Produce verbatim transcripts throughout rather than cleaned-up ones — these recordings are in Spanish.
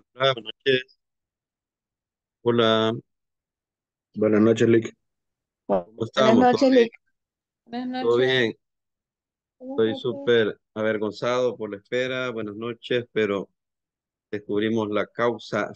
Hola, buenas noches. Hola, Buenas noches, Lick. ¿cómo Buenas estamos? ¿Todo noches, bien? Lick. Buenas ¿Todo noches. bien? Buenas Estoy noches. súper avergonzado por la espera. Buenas noches, pero descubrimos la causa.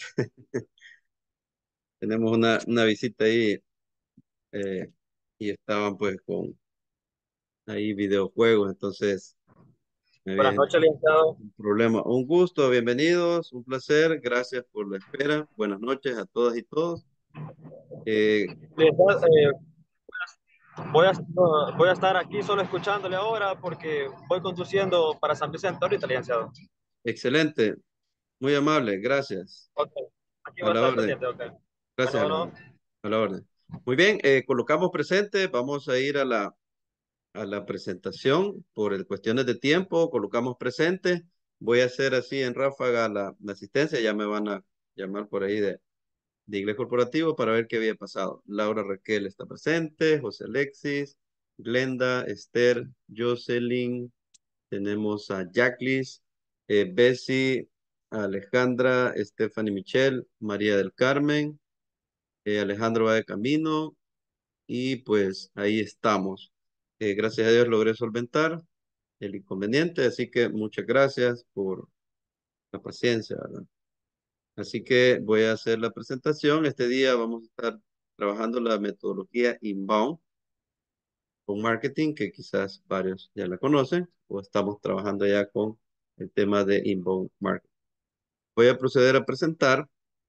Tenemos una, una visita ahí eh, y estaban pues con ahí videojuegos, entonces me Buenas habían noches, licenciado. un problema. Un gusto, bienvenidos, un placer. Gracias por la espera. Buenas noches a todas y todos. Eh, Licenciado, eh, voy a, voy a estar aquí solo escuchándole ahora porque voy conduciendo para San Vicente ahorita, licenciado. excelente, muy amable, gracias. Ok, aquí A voy a la estar orden. pendiente, ok. Bueno, Gracias, bueno, hermano. A la orden. Muy bien, eh, colocamos presente. Vamos a ir a la, a la presentación por el, cuestiones de tiempo. Colocamos presente. Voy a hacer así en ráfaga la, la asistencia. Ya me van a llamar por ahí de, de Inglés Corporativo para ver qué había pasado. Laura Raquel está presente. José Alexis, Glenda, Esther, Jocelyn. Tenemos a Jacqueline, eh, Bessie, Alejandra, Stephanie Michelle, María del Carmen. eh, Alejandro va de camino y pues ahí estamos. Eh, gracias a Dios logré solventar el inconveniente, así que muchas gracias por la paciencia, ¿verdad? Así que voy a hacer la presentación. Este día vamos a estar trabajando la metodología inbound con marketing, que quizás varios ya la conocen, o estamos trabajando ya con el tema de inbound marketing. Voy a proceder a presentar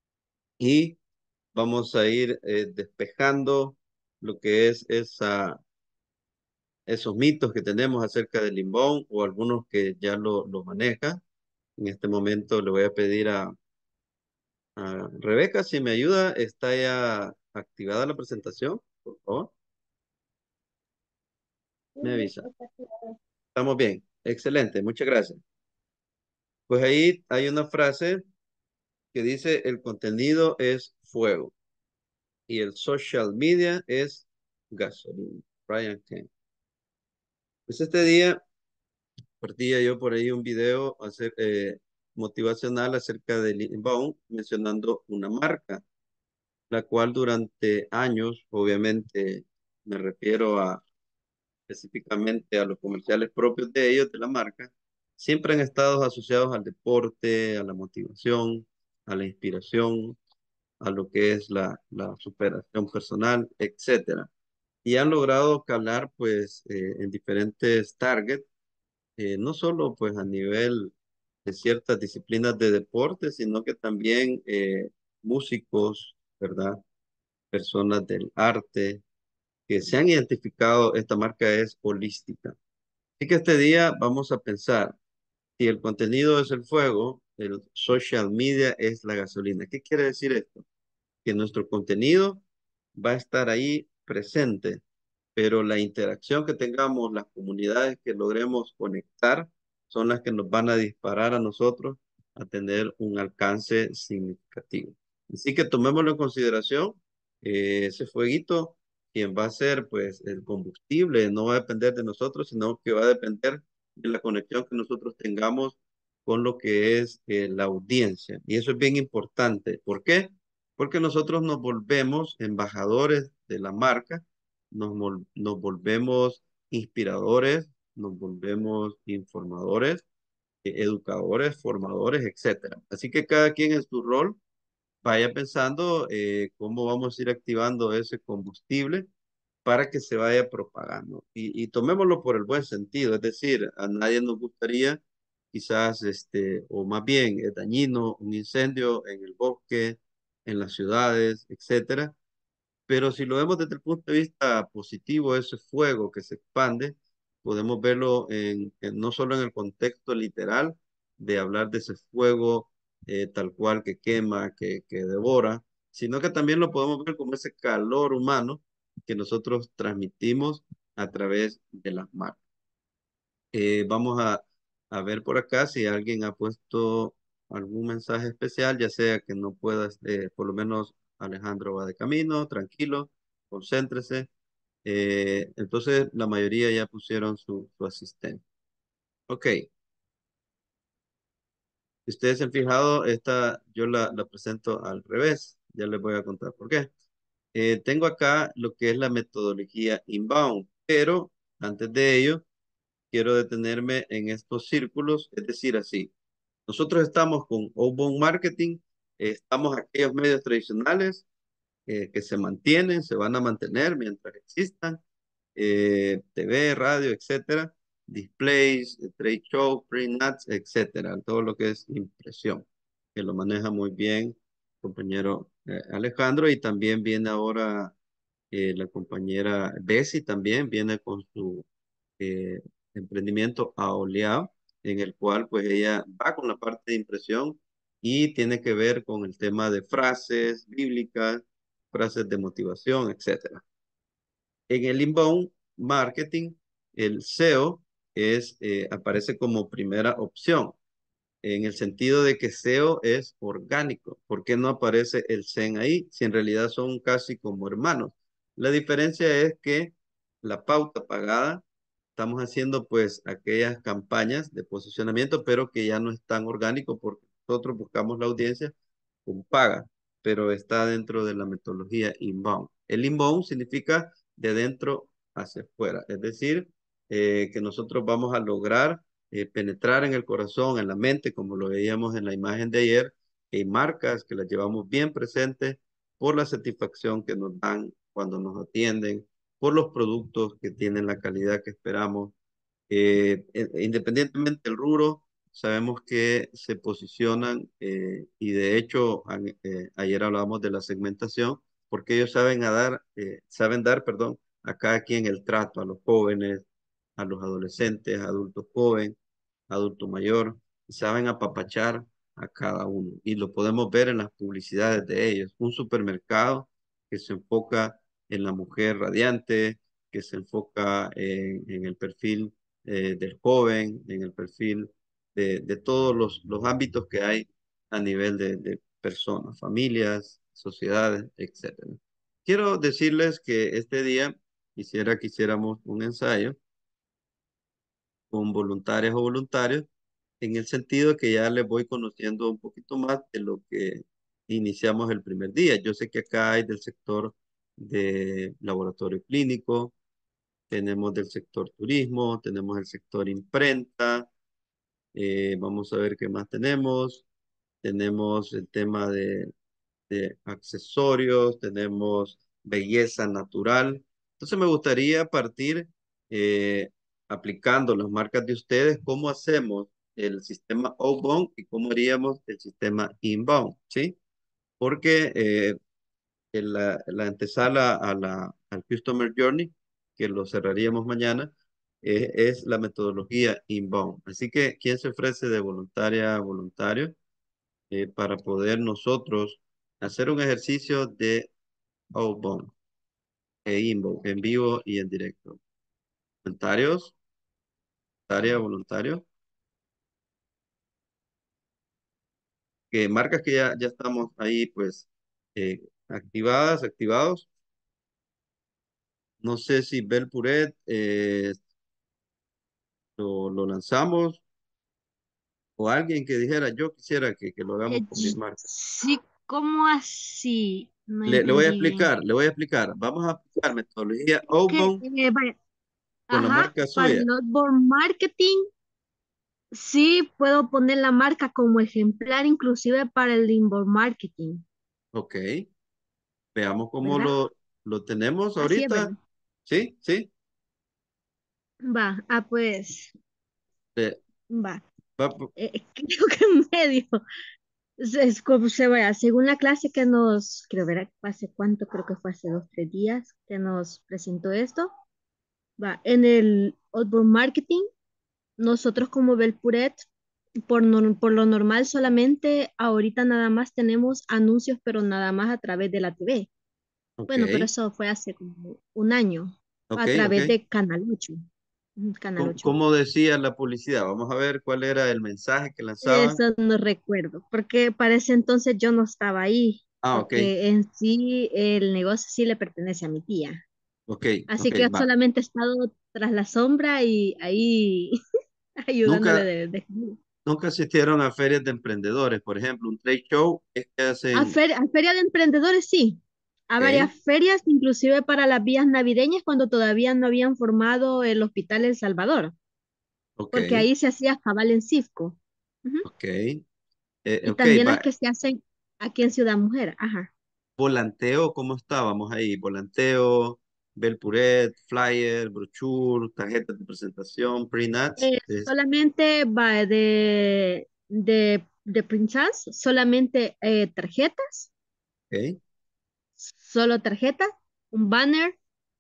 y vamos a ir eh, despejando lo que es esa esos mitos que tenemos acerca del limbón o algunos que ya lo, lo manejan. En este momento le voy a pedir a, a Rebeca si me ayuda. ¿Está ya activada la presentación? Por favor, Sí, me Lick, avisa. está claro. Estamos bien. Excelente. Muchas gracias. Pues ahí hay una frase que dice el contenido es fuego y el social media es gasolina. Brian Kane. Pues este día partía yo por ahí un video hacer, eh, motivacional acerca del inbound mencionando una marca, la cual durante años, obviamente me refiero a específicamente a los comerciales propios de ellos, de la marca, siempre han estado asociados al deporte, a la motivación, a la inspiración, a lo que es la, la superación personal, etcétera. Y han logrado calar pues eh, en diferentes targets eh, no solo pues a nivel de ciertas disciplinas de deporte, sino que también eh, músicos, ¿verdad? Personas del arte que se han identificado, esta marca es holística. Así que este día vamos a pensar, si el contenido es el fuego, el social media es la gasolina. ¿Qué quiere decir esto? Que nuestro contenido va a estar ahí presente, pero la interacción que tengamos, las comunidades que logremos conectar, son las que nos van a disparar a nosotros a tener un alcance significativo. Así que tomémoslo en consideración, eh, ese fueguito, quien va a ser pues el combustible, no va a depender de nosotros, sino que va a depender de la conexión que nosotros tengamos con lo que es eh, la audiencia. Y eso es bien importante. ¿Por qué? Porque nosotros nos volvemos embajadores de la marca, nos, vol- nos volvemos inspiradores, nos volvemos informadores, eh, educadores, formadores, etcétera. Así que cada quien en su rol vaya pensando eh, cómo vamos a ir activando ese combustible para que se vaya propagando. Y, y tomémoslo por el buen sentido, es decir, a nadie nos gustaría quizás, este, o más bien es dañino, un incendio en el bosque, en las ciudades, etcétera. Pero si lo vemos desde el punto de vista positivo, ese fuego que se expande, podemos verlo en, en- no solo en el contexto literal de hablar de ese fuego eh, tal cual que quema, que, que devora, sino que también lo podemos ver como ese calor humano que nosotros transmitimos a través de las marcas. Eh, vamos a, a ver por acá si alguien ha puesto algún mensaje especial, ya sea que no pueda, eh, por lo menos Alejandro va de camino, tranquilo, concéntrese. Eh, entonces la mayoría ya pusieron su, su asistente. Ok, Si ustedes se han fijado, esta yo la, la presento al revés. Ya les voy a contar por qué. Eh, tengo acá lo que es la metodología inbound, pero antes de ello, quiero detenerme en estos círculos, es decir, así. Nosotros estamos con outbound marketing, eh, estamos aquellos medios tradicionales eh, que se mantienen, se van a mantener mientras existan, eh, T V, radio, etcétera, displays, eh, trade show, print ads, etcétera, todo lo que es impresión, que lo maneja muy bien el compañero eh, Alejandro, y también viene ahora eh, la compañera Bessie, también viene con su eh, emprendimiento Aoleado, en el cual pues ella va con la parte de impresión y tiene que ver con el tema de frases bíblicas, frases de motivación, etcétera. En el inbound marketing, el S E O es, eh, aparece como primera opción, en el sentido de que S E O es orgánico. ¿Por qué no aparece el S E N ahí si en realidad son casi como hermanos? La diferencia es que la pauta pagada, estamos haciendo pues aquellas campañas de posicionamiento, pero que ya no es tan orgánico porque nosotros buscamos la audiencia con paga, pero está dentro de la metodología inbound. El inbound significa de dentro hacia afuera, es decir, eh, que nosotros vamos a lograr eh, penetrar en el corazón, en la mente, como lo veíamos en la imagen de ayer. Hay marcas que las llevamos bien presentes por la satisfacción que nos dan cuando nos atienden, por los productos que tienen la calidad que esperamos. Eh, eh, independientemente del rubro, sabemos que se posicionan eh, y de hecho an- eh, ayer hablábamos de la segmentación, porque ellos saben a dar, eh, saben dar, perdón, a cada quien el trato, a los jóvenes, a los adolescentes, adultos jóvenes, adulto mayor, y saben apapachar a cada uno. Y lo podemos ver en las publicidades de ellos. Un supermercado que se enfoca en la mujer radiante, que se enfoca en, en el perfil eh, del joven, en el perfil de, de todos los, los ámbitos que hay a nivel de, de personas, familias, sociedades, etcétera. Quiero decirles que este día quisiera que hiciéramos un ensayo con voluntarias o voluntarios, en el sentido que ya les voy conociendo un poquito más de lo que iniciamos el primer día. Yo sé que acá hay del sector de laboratorio clínico, tenemos del sector turismo, tenemos el sector imprenta, eh, vamos a ver qué más tenemos. Tenemos el tema de de accesorios, tenemos belleza natural. Entonces me gustaría partir eh, aplicando las marcas de ustedes, cómo hacemos el sistema outbound y cómo haríamos el sistema inbound, ¿sí? Porque eh, en la, la antesala a la, al Customer Journey, que lo cerraríamos mañana, eh, es la metodología inbound. Así que, ¿quién se ofrece de voluntaria a voluntario? Eh, para poder nosotros hacer un ejercicio de outbound e inbound, en vivo y en directo. Voluntarios, tarea voluntario, que marcas que ya, ya estamos ahí, pues, eh, activadas, activados. No sé si Bel Puret eh, lo, lo lanzamos o alguien que dijera, yo quisiera que, que lo hagamos Eh, con mis y- marcas. sí, ¿cómo así? No Le, le voy a entendí bien. explicar, le voy a explicar. Vamos a aplicar metodología Que, outbound eh, vaya, con la ajá, marca para suya. el outbound marketing, sí puedo poner la marca como ejemplar, inclusive para el inbound marketing, Ok, veamos cómo ¿verdad? lo, lo tenemos Así es, ahorita. ¿verdad? ¿Sí? ¿Sí? Va, ah, pues, Eh, va. va, Eh, creo que en medio. Es, es como se vaya, según la clase que nos, quiero ver, hace cuánto, creo que fue hace dos, tres días que nos presentó esto. Va, en el outbound marketing, nosotros como Belpuret, por, nor- por lo normal solamente ahorita nada más tenemos anuncios, pero nada más a través de la T V. ok, Bueno, pero eso fue hace como un año, ok, a ok. través de Canal ocho. Ujú, Canal ¿Cómo, ocho. cómo decía la publicidad? Vamos a ver cuál era el mensaje que lanzaban. Eso no recuerdo, porque para ese entonces yo no estaba ahí, Ah, ok, porque en sí el negocio sí le pertenece a mi tía. ok, ok, Así que yo va. solamente he estado tras la sombra y ahí ayudándole Nunca, de, de- nunca asistieron a ferias de emprendedores, por ejemplo, un trade show es que A, hacen, fer- a feria de emprendedores, sí. A ok, varias ferias, inclusive para las vías navideñas, cuando todavía no habían formado el Hospital El Salvador, ok, porque ahí se hacía cabal en Cifco. Ujú. ok, eh, Y ok, también las va, que se hacen aquí en Ciudad Mujer. Ajá. volanteo, ¿cómo estábamos ahí? Volanteo, Belpuret, flyer, brochure, tarjetas de presentación, pre-nats, Eh, es, solamente va de, de, de Princess, solamente eh, tarjetas, ok, solo tarjetas, un banner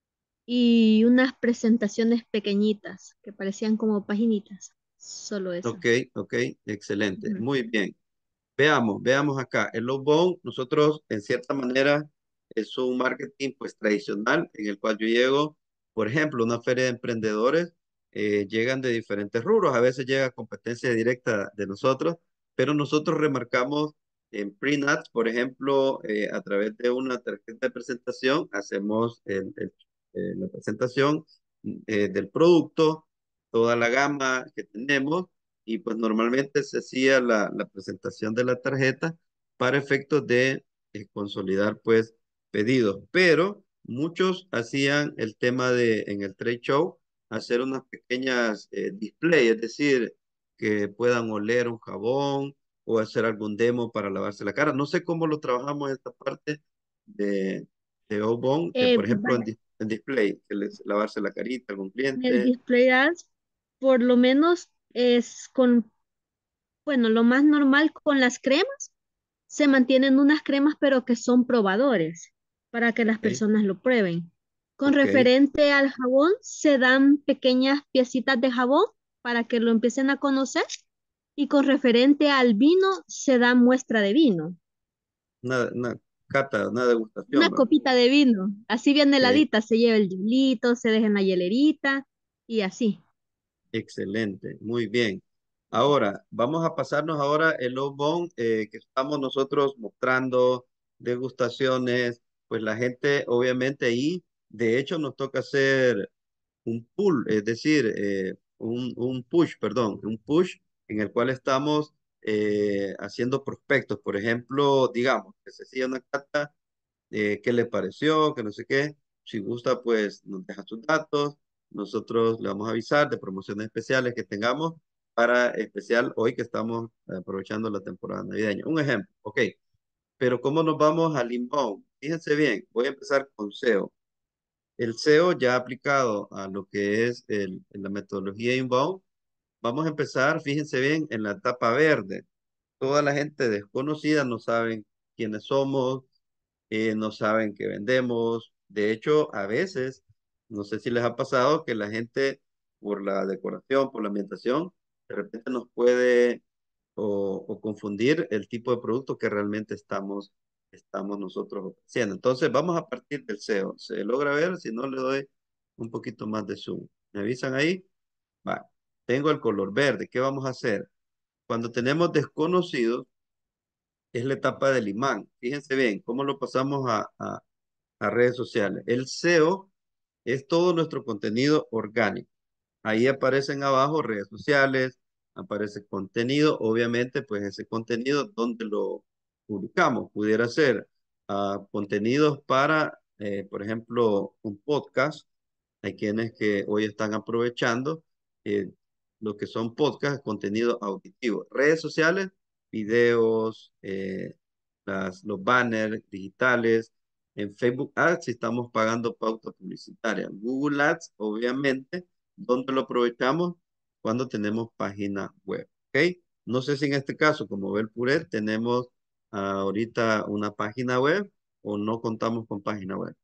y unas presentaciones pequeñitas que parecían como paginitas. Solo eso. ok, ok, excelente, Ujú. muy bien. Veamos, veamos acá. El outbound, nosotros en cierta manera es un marketing pues tradicional en el cual yo llego, por ejemplo, una feria de emprendedores, eh, llegan de diferentes rubros, a veces llega competencia directa de nosotros, pero nosotros remarcamos en pre-nats, por ejemplo, eh, a través de una tarjeta de presentación, hacemos el- el- eh, la presentación eh, del producto, toda la gama que tenemos y pues normalmente se hacía la, la presentación de la tarjeta para efectos de eh, consolidar pues pedidos, pero muchos hacían el tema de en el trade show hacer unas pequeñas eh, display, es decir, que puedan oler un jabón o hacer algún demo para lavarse la cara. No sé cómo lo trabajamos esta parte de, de Obon, eh, Eh, por ejemplo en, vaya, dis- en display, que les lavarse la carita a algún en el cliente. display ads, por lo menos es con, bueno, lo más normal con las cremas, se mantienen unas cremas pero que son probadores para que las Ok, personas lo prueben. Con ok. referente al jabón, se dan pequeñas piecitas de jabón para que lo empiecen a conocer y con referente al vino, se da muestra de vino. Una, una cata, una degustación, Una ¿va? copita de vino, así bien Ok, heladita, se lleva el hielito, se deja en la hielerita y así. excelente, muy bien. Ahora, vamos a pasarnos ahora el Obon eh, que estamos nosotros mostrando, degustaciones, pues la gente obviamente ahí, de hecho nos toca hacer un pull, es decir, eh, un, un push, perdón, un push en el cual estamos eh, haciendo prospectos. Por ejemplo, digamos que se hacía una cata eh, qué le pareció, que no sé qué. Si gusta, pues nos deja sus datos. Nosotros le vamos a avisar de promociones especiales que tengamos para especial hoy que estamos aprovechando la temporada navideña. Un ejemplo, ok. Pero ¿cómo nos vamos al inbound? Fíjense bien, voy a empezar con S E O. El S E O ya aplicado a lo que es el, la metodología inbound. Vamos a empezar, fíjense bien, en la etapa verde. Toda la gente desconocida no saben quiénes somos, eh, no saben qué vendemos. De hecho, a veces, no sé si les ha pasado que la gente, por la decoración, por la ambientación, de repente nos puede o, o confundir el tipo de producto que realmente estamos, estamos nosotros ofreciendo. Entonces, vamos a partir del S E O. ¿Se logra ver? Si no, le doy un poquito más de zoom. ¿Me avisan ahí? Va. Tengo el color verde. ¿Qué vamos a hacer? Cuando tenemos desconocidos, es la etapa del imán. Fíjense bien, cómo lo pasamos a, a a redes sociales. El S E O es todo nuestro contenido orgánico. Ahí aparecen abajo redes sociales, aparece contenido, obviamente, pues ese contenido, ¿dónde lo publicamos? Pudiera ser uh, contenidos para, eh, por ejemplo, un podcast. Hay quienes que hoy están aprovechando eh, lo que son podcasts, contenido auditivo. Redes sociales, videos, eh, las, los banners digitales. En Facebook Ads, si estamos pagando pauta publicitaria. Google Ads, obviamente, ¿dónde lo aprovechamos? Cuando tenemos página web. ¿Ok? No sé si en este caso, como ve el Puret, tenemos ah, ahorita una página web o no contamos con página web.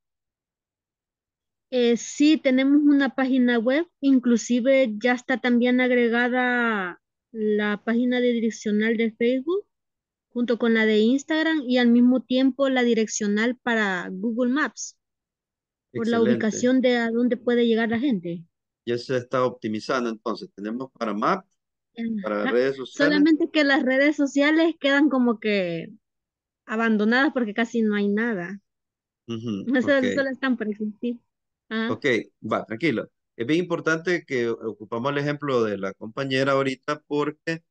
Eh, sí, tenemos una página web, inclusive ya está también agregada la página de direccional de Facebook junto con la de Instagram y al mismo tiempo la direccional para Google Maps por la Excelente. ubicación de a dónde puede llegar la gente. Ya se está optimizando entonces. Tenemos para Map, para Ajá. redes sociales. Solamente que las redes sociales quedan como que abandonadas porque casi no hay nada. Ujú, ok, Solo, solo están por existir. Ajá. ok, va, tranquilo. Es bien importante que ocupamos el ejemplo de la compañera ahorita porque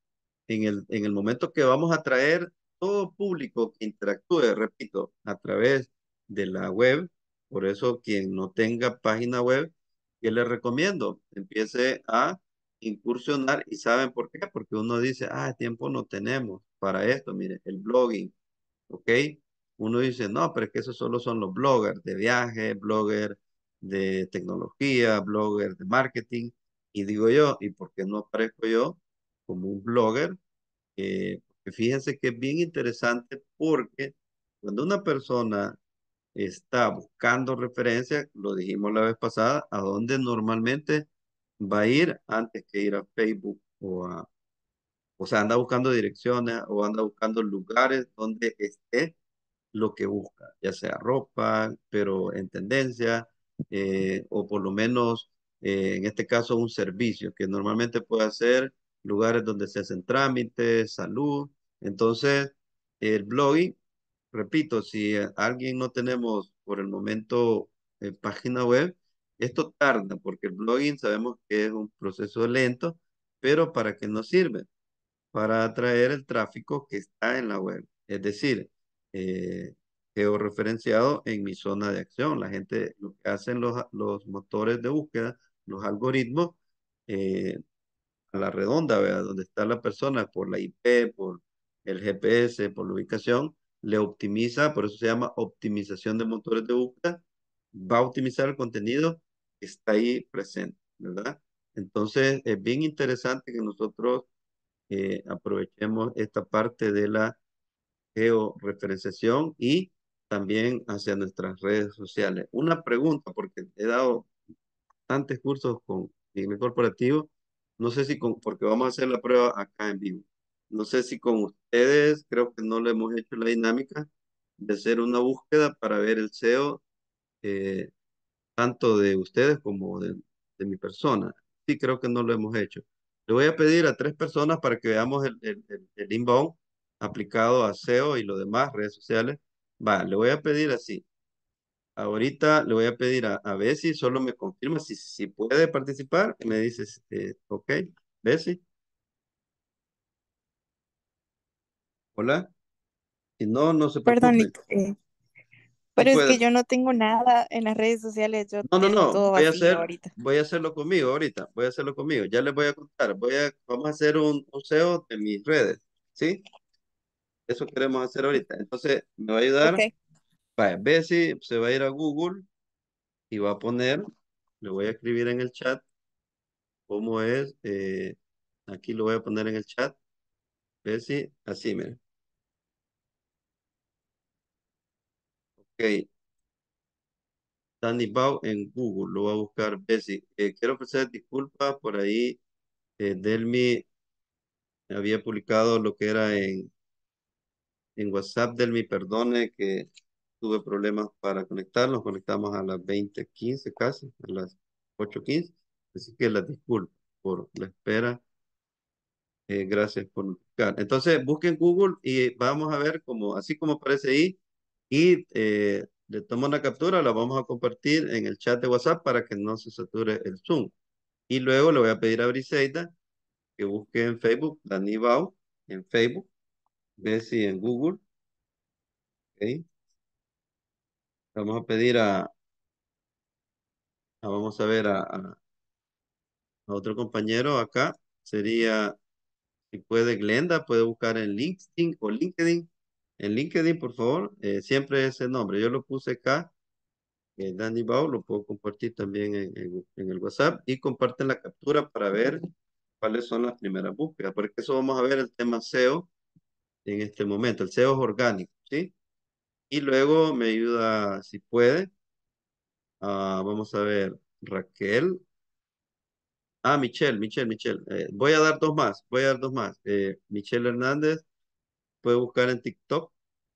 en el, en el momento que vamos a traer todo público que interactúe, repito, a través de la web, por eso quien no tenga página web, ¿qué les recomiendo? Empiece a incursionar y ¿saben por qué? Porque uno dice, ah, tiempo no tenemos para esto, mire, el blogging, ¿ok? Uno dice, no, pero es que esos solo son los bloggers de viaje, bloggers de tecnología, bloggers de marketing. Y digo yo, ¿y por qué no aparezco yo como un blogger? Eh, porque fíjense que es bien interesante porque cuando una persona está buscando referencias, lo dijimos la vez pasada, a dónde normalmente va a ir antes que ir a Facebook o a, o sea, anda buscando direcciones o anda buscando lugares donde esté lo que busca, ya sea ropa, pero en tendencia, eh, o por lo menos, eh, en este caso, un servicio, que normalmente puede ser lugares donde se hacen trámites, salud. Entonces, el blogging, repito, si eh, alguien no tenemos por el momento eh, página web, esto tarda, porque el blogging sabemos que es un proceso lento, pero ¿para qué nos sirve? Para atraer el tráfico que está en la web. Es decir, eh, georreferenciado en mi zona de acción. La gente, lo que hacen los, los motores de búsqueda, los algoritmos, eh, a la redonda, ¿verdad? Donde está la persona por la I P, por el G P S, por la ubicación, le optimiza, por eso se llama optimización de motores de búsqueda, va a optimizar el contenido que está ahí presente, ¿verdad? Entonces, es bien interesante que nosotros eh, aprovechemos esta parte de la georreferenciación y también hacia nuestras redes sociales. Una pregunta, porque he dado tantos cursos con el corporativo, no sé si con, porque vamos a hacer la prueba acá en vivo. No sé si con ustedes, creo que no le hemos hecho la dinámica de hacer una búsqueda para ver el S E O, eh, tanto de ustedes como de, de mi persona. Sí, creo que no lo hemos hecho. Le voy a pedir a tres personas para que veamos el, el, el, el inbound aplicado a S E O y lo demás, redes sociales. Va, le voy a pedir así. Ahorita le voy a pedir a, a Bessie, solo me confirma si, si puede participar. Me dices, eh, ok, Bessie, hola. Si no, no se Perdón, preocupe. Lick, eh, Sí pero es puede. que yo no tengo nada en las redes sociales, yo No, no, tengo no, todo voy a vacío hacer, ahorita. voy a hacerlo conmigo ahorita, voy a hacerlo conmigo. Ya les voy a contar, voy a, vamos a hacer un, un S E O de mis redes, ¿sí? Eso queremos hacer ahorita. Entonces, me va a ayudar. Ok, Vaya, Bessie se va a ir a Google y va a poner, le voy a escribir en el chat cómo es, eh, aquí lo voy a poner en el chat, Bessie, así, miren. Ok, Danny Bau en Google, lo va a buscar Bessie. Eh, quiero ofrecer disculpas por ahí. Eh, Delmi había publicado lo que era en, en WhatsApp. Delmi, perdone que tuve problemas para conectar. Nos conectamos a las veinte quince casi, a las ocho quince. Así que las disculpo por la espera. Eh, gracias por notificar. Entonces, busquen Google y vamos a ver como, así como aparece ahí. Y eh, le tomo una captura, la vamos a compartir en el chat de WhatsApp para que no se sature el Zoom. Y luego le voy a pedir a Briseida que busque en Facebook, Dani Bau, en Facebook, Bessie en Google. ¿Ok? Vamos a pedir a, a- vamos a ver a, a- a otro compañero acá. Sería, si puede, Glenda, puede buscar en LinkedIn o LinkedIn. En LinkedIn, por favor, eh, siempre ese nombre. Yo lo puse acá, eh, Dani Bau, lo puedo compartir también en, en- en el WhatsApp y comparten la captura para ver cuáles son las primeras búsquedas, porque eso vamos a ver el tema S E O en este momento. El S E O es orgánico, ¿sí? Y luego me ayuda, si puede, ah, vamos a ver, Raquel. Ah, Michelle, Michelle, Michelle. Eh, voy a dar dos más, voy a dar dos más. Eh, Michelle Hernández puede buscar en TikTok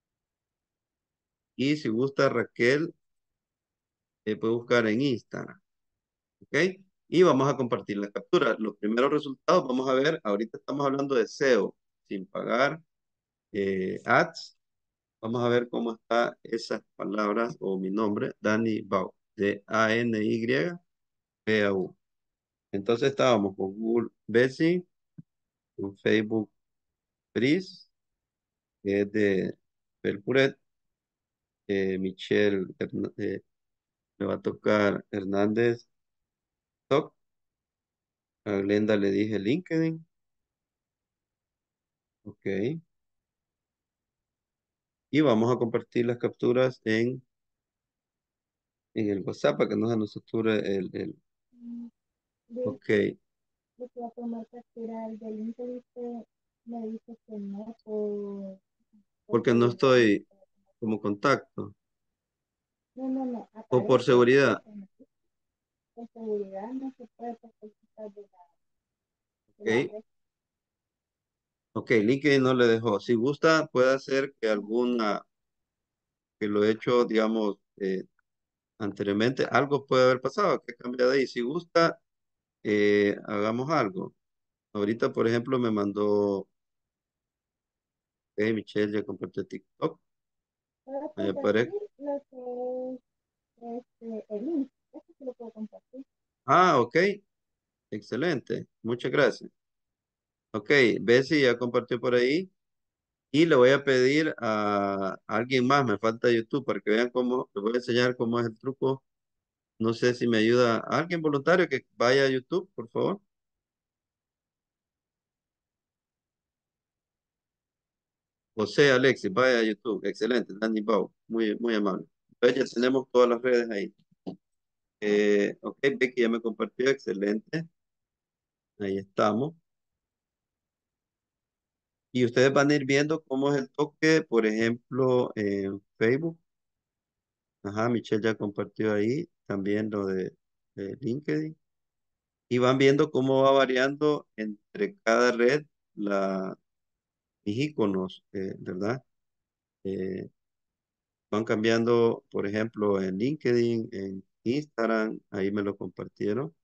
y si gusta Raquel, eh, puede buscar en Instagram, ¿ok? Y vamos a compartir la captura. Los primeros resultados, vamos a ver, ahorita estamos hablando de S E O, sin pagar eh, ads. Vamos a ver cómo está esas palabras o mi nombre, Dani Bau, de A N Y B A U. Entonces estábamos con Google Basic, con Facebook Pris, que es de Belpuret. Eh, Michelle, Herna- eh, me va a tocar Hernández. Toc. A Glenda le dije LinkedIn. Ok. Y vamos a compartir las capturas en, en el WhatsApp para que no se nos sature el, el... De, Ok. de que va a tomar captura el del LinkedIn, me dice que no por, por Porque no seguridad. No, estoy como contacto. no, no, no, O por aparece, seguridad. aparece. Por seguridad no se puede participar de la, de la Ok. red. Ok, LinkedIn no le dejó. Si gusta, puede hacer que alguna, que lo he hecho, digamos, eh, anteriormente, algo puede haber pasado, que cambia de ahí. Si gusta, eh, hagamos algo. Ahorita, por ejemplo, me mandó, ok, Michelle ya compartió TikTok. Puedo Me compartir apare- lo que es este, el link. Eso sí lo puedo compartir. Ah, ok, excelente. Muchas gracias. Ok, Bessie ya compartió por ahí. Y le voy a pedir a alguien más, me falta YouTube, para que vean cómo, les voy a enseñar cómo es el truco. No sé si me ayuda alguien voluntario que vaya a YouTube, por favor. José Alexis, vaya a YouTube. Excelente, Danny Bau. Muy, muy amable. Entonces ya tenemos todas las redes ahí. Eh, ok, Becky ya me compartió. Excelente. Ahí estamos. Y ustedes van a ir viendo cómo es el toque, por ejemplo, en Facebook. Ajá, Michelle ya compartió ahí también lo de, de LinkedIn. Y van viendo cómo va variando entre cada red la, mis iconos, eh, ¿verdad? Eh, Van cambiando, por ejemplo, en LinkedIn, en Instagram, ahí me lo compartieron.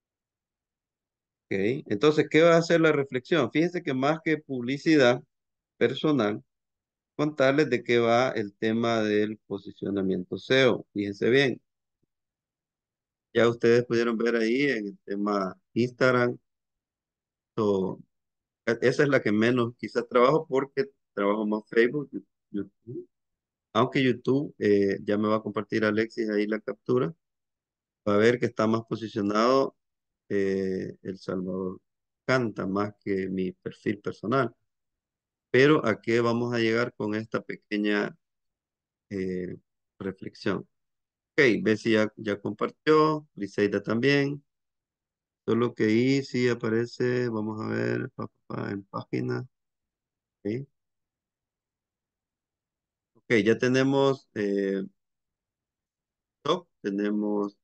Ok, entonces, ¿qué va a hacer la reflexión? Fíjense que más que publicidad personal, contarles de qué va el tema del posicionamiento S E O. Fíjense bien, ya ustedes pudieron ver ahí en el tema Instagram, o- esa es la que menos quizás trabajo porque trabajo más Facebook, YouTube. Aunque YouTube, eh, ya me va a compartir Alexis ahí la captura. Va a ver que está más posicionado eh, El Salvador Canta más que mi perfil personal. Pero ¿a qué vamos a llegar con esta pequeña eh, reflexión? Ok, Bessie ya, ya compartió, Briseida también. Solo que ahí sí aparece, vamos a ver, pa, pa, pa, en página. Ok, ok, ya tenemos eh, top, tenemos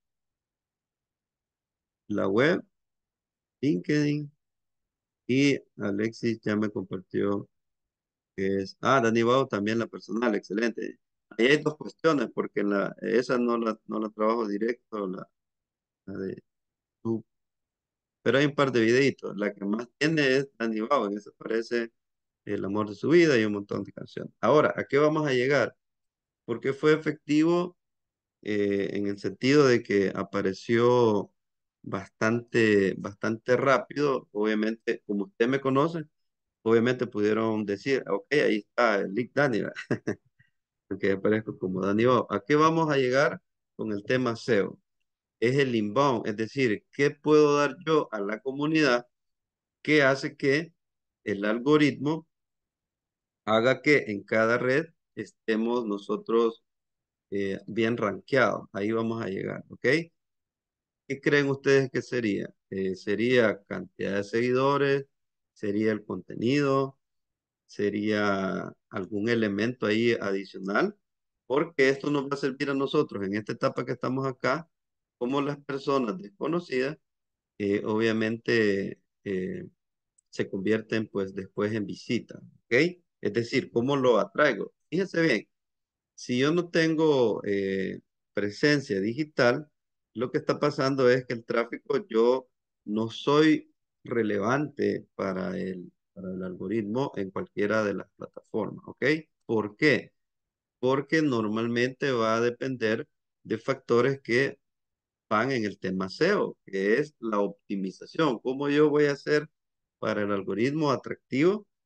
la web, LinkedIn y Alexis ya me compartió que es, ah, Dani Bao también la personal, excelente. Ahí hay dos cuestiones, porque la, esa no la, no la trabajo directo, la, la de YouTube, pero hay un par de videitos. La que más tiene es Dani Bao, en esa aparece El amor de su vida y un montón de canciones. Ahora, ¿a qué vamos a llegar? Porque fue efectivo eh, en el sentido de que apareció bastante, bastante rápido. Obviamente, como usted me conoce, obviamente pudieron decir, ok, ahí está el link Dani, que aparezco como Dani Bao. ¿A qué vamos a llegar con el tema S E O? Es el inbound, es decir, ¿qué puedo dar yo a la comunidad que hace que el algoritmo haga que en cada red estemos nosotros eh, bien rankeados? Ahí vamos a llegar, ¿ok? ¿Qué creen ustedes que sería? Eh, ¿sería cantidad de seguidores? ¿Sería el contenido? ¿Sería algún elemento ahí adicional? Porque esto nos va a servir a nosotros en esta etapa que estamos acá, como las personas desconocidas, eh, obviamente eh, se convierten pues después en visitas, ¿ok? Es decir, ¿cómo lo atraigo? Fíjense bien, si yo no tengo eh, presencia digital, lo que está pasando es que el tráfico, yo no soy relevante para el, para el algoritmo en cualquiera de las plataformas, ¿ok? ¿Por qué? Porque normalmente va a depender de factores que van en el tema S E O, que es la optimización. ¿Cómo yo voy a hacer para el algoritmo atractivo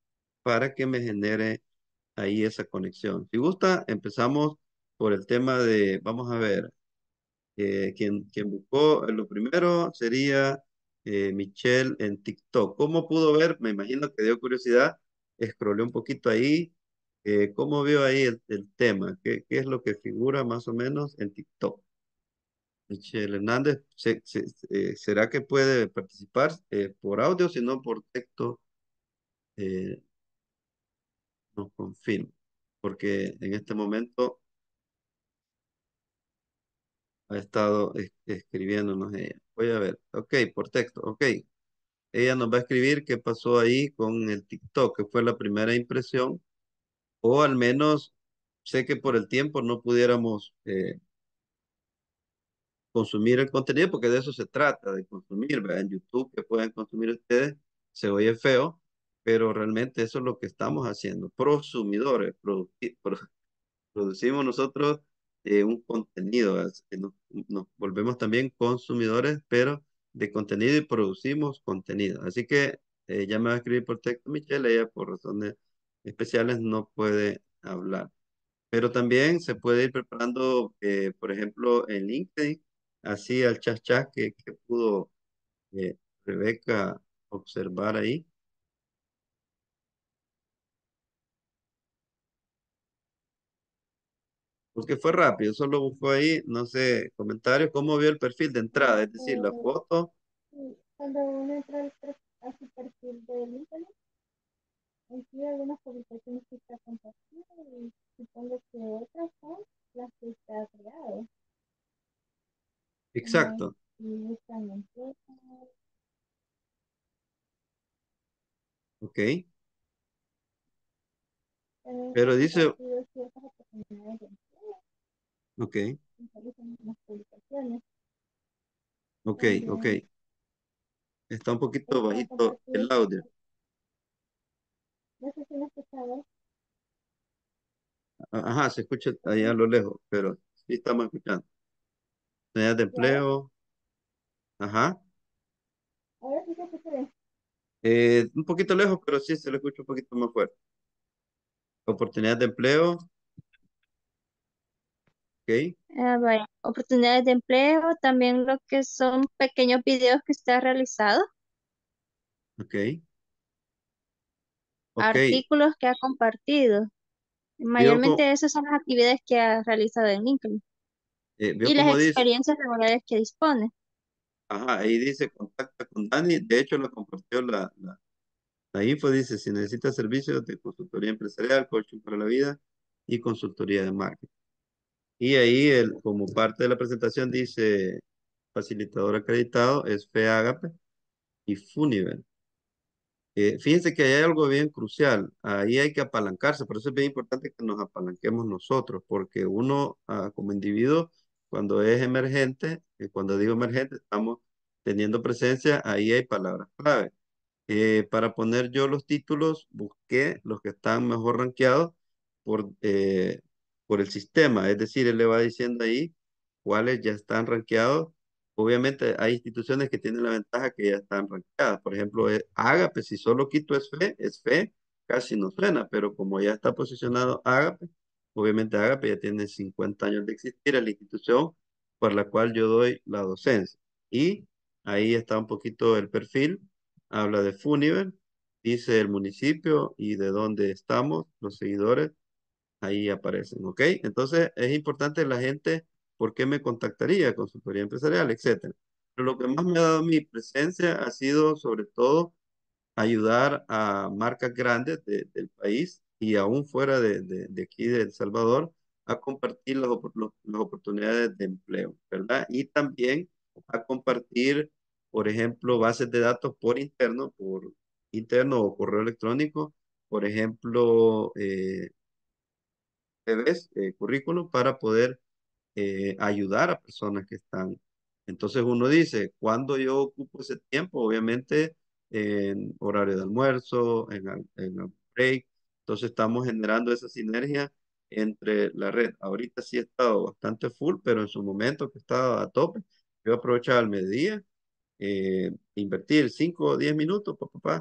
para que me genere ahí esa conexión. Si gusta, empezamos por el tema de, vamos a ver, eh, quien, quien buscó, eh, lo primero sería eh, Michelle en TikTok. ¿Cómo pudo ver? Me imagino que dio curiosidad, scrollé un poquito ahí. Eh, ¿cómo vio ahí el, el tema? ¿Qué, qué es lo que figura más o menos en TikTok? Michelle Hernández, se- se- eh, ¿será que puede participar eh, por audio, si no por texto? Eh, nos confirma, porque en este momento ha estado es- escribiéndonos ella. Voy a ver, ok, por texto, ok. Ella nos va a escribir qué pasó ahí con el TikTok, que fue la primera impresión, o al menos sé que por el tiempo no pudiéramos eh, consumir el contenido, porque de eso se trata, de consumir, ¿verdad? En YouTube, que pueden consumir ustedes, se oye feo, pero realmente eso es lo que estamos haciendo, prosumidores, producti- pro- producimos nosotros eh, un contenido, es- eh, nos, nos volvemos también consumidores, pero de contenido y producimos contenido. Así que eh, ya me va a escribir por texto Michelle, ella por razones especiales no puede hablar. Pero también se puede ir preparando, eh, por ejemplo, en LinkedIn, así al chat chat que, que pudo eh, Rebeca observar ahí. Porque fue rápido, solo buscó ahí, no sé, comentarios, cómo vio el perfil de entrada, es decir, la Este, foto. sí, cuando uno entra al per- a su perfil de LinkedIn, hay algunas publicaciones que está compartiendo y supongo que otras son las que está creado, como Exacto, si buscan empleo, ok. también se ha Pero dice, compartido ciertas oportunidades de empleo, ok, y realizan unas publicaciones. ok, ok. También Está un poquito está bajito compartido, el audio. no sé si me escuchaba, A- Ajá, se escucha allá a lo lejos, pero sí estamos escuchando. Oportunidades de y ahora, empleo, ajá. ahora sí se escucha bien. Eh, un poquito lejos, pero sí se lo escucha un poquito más fuerte. Oportunidades de empleo, ok, Ah, vaya. Oportunidades de empleo, también lo que son pequeños videos que usted ha realizado, ok, ok. artículos que ha compartido. Vio, co- Mayormente esas son las actividades que ha realizado en LinkedIn eh, vio y las como dice, experiencias laborales que dispone. ajá, ahí dice contacta con Dani. De hecho, lo compartió la, la, la info. Dice, si necesita servicios de consultoría empresarial, coaching para la vida y consultoría de marketing. Y ahí, el, como parte de la presentación, dice facilitador acreditado, es FEAGAPE y Funiver. Eh, fíjense que hay algo bien crucial. Ahí hay que apalancarse. Por eso es bien importante que nos apalanquemos nosotros, porque uno, ah, como individuo, cuando es emergente, y cuando digo emergente, estamos teniendo presencia, ahí hay palabras clave. Eh, para poner yo los títulos, busqué los que están mejor rankeados por, eh, por el sistema. Es decir, él le va diciendo ahí cuáles ya están rankeados. Obviamente hay instituciones que tienen la ventaja que ya están rankeadas. Por ejemplo, eh, Agape, si solo quito es fe, es fe, casi no suena, pero como ya está posicionado Agape, obviamente Agape ya tiene cincuenta años de existir, es la institución por la cual yo doy la docencia. Y ahí está un poquito el perfil. Habla de Funiver, dice el municipio y de dónde estamos, los seguidores, ahí aparecen, ¿ok? Entonces es importante la gente, ¿por qué me contactaría? Consultoría empresarial, etcétera. Pero lo que más me ha dado mi presencia ha sido sobre todo ayudar a marcas grandes de- del país y aún fuera de, de, de aquí de El Salvador a compartir las, opor- los- las oportunidades de empleo, ¿verdad? Y también a compartir, por ejemplo, bases de datos por interno, por interno o correo electrónico, por ejemplo, eh, C Vs, eh, currículum, para poder eh, ayudar a personas que están. Entonces uno dice, ¿cuándo yo ocupo ese tiempo? Obviamente en horario de almuerzo, en, al- en el break. Entonces estamos generando esa sinergia entre la red. Ahorita sí he estado bastante full, pero en su momento que estaba a tope, yo aprovechaba el mediodía, eh, invertir cinco o diez minutos, papá,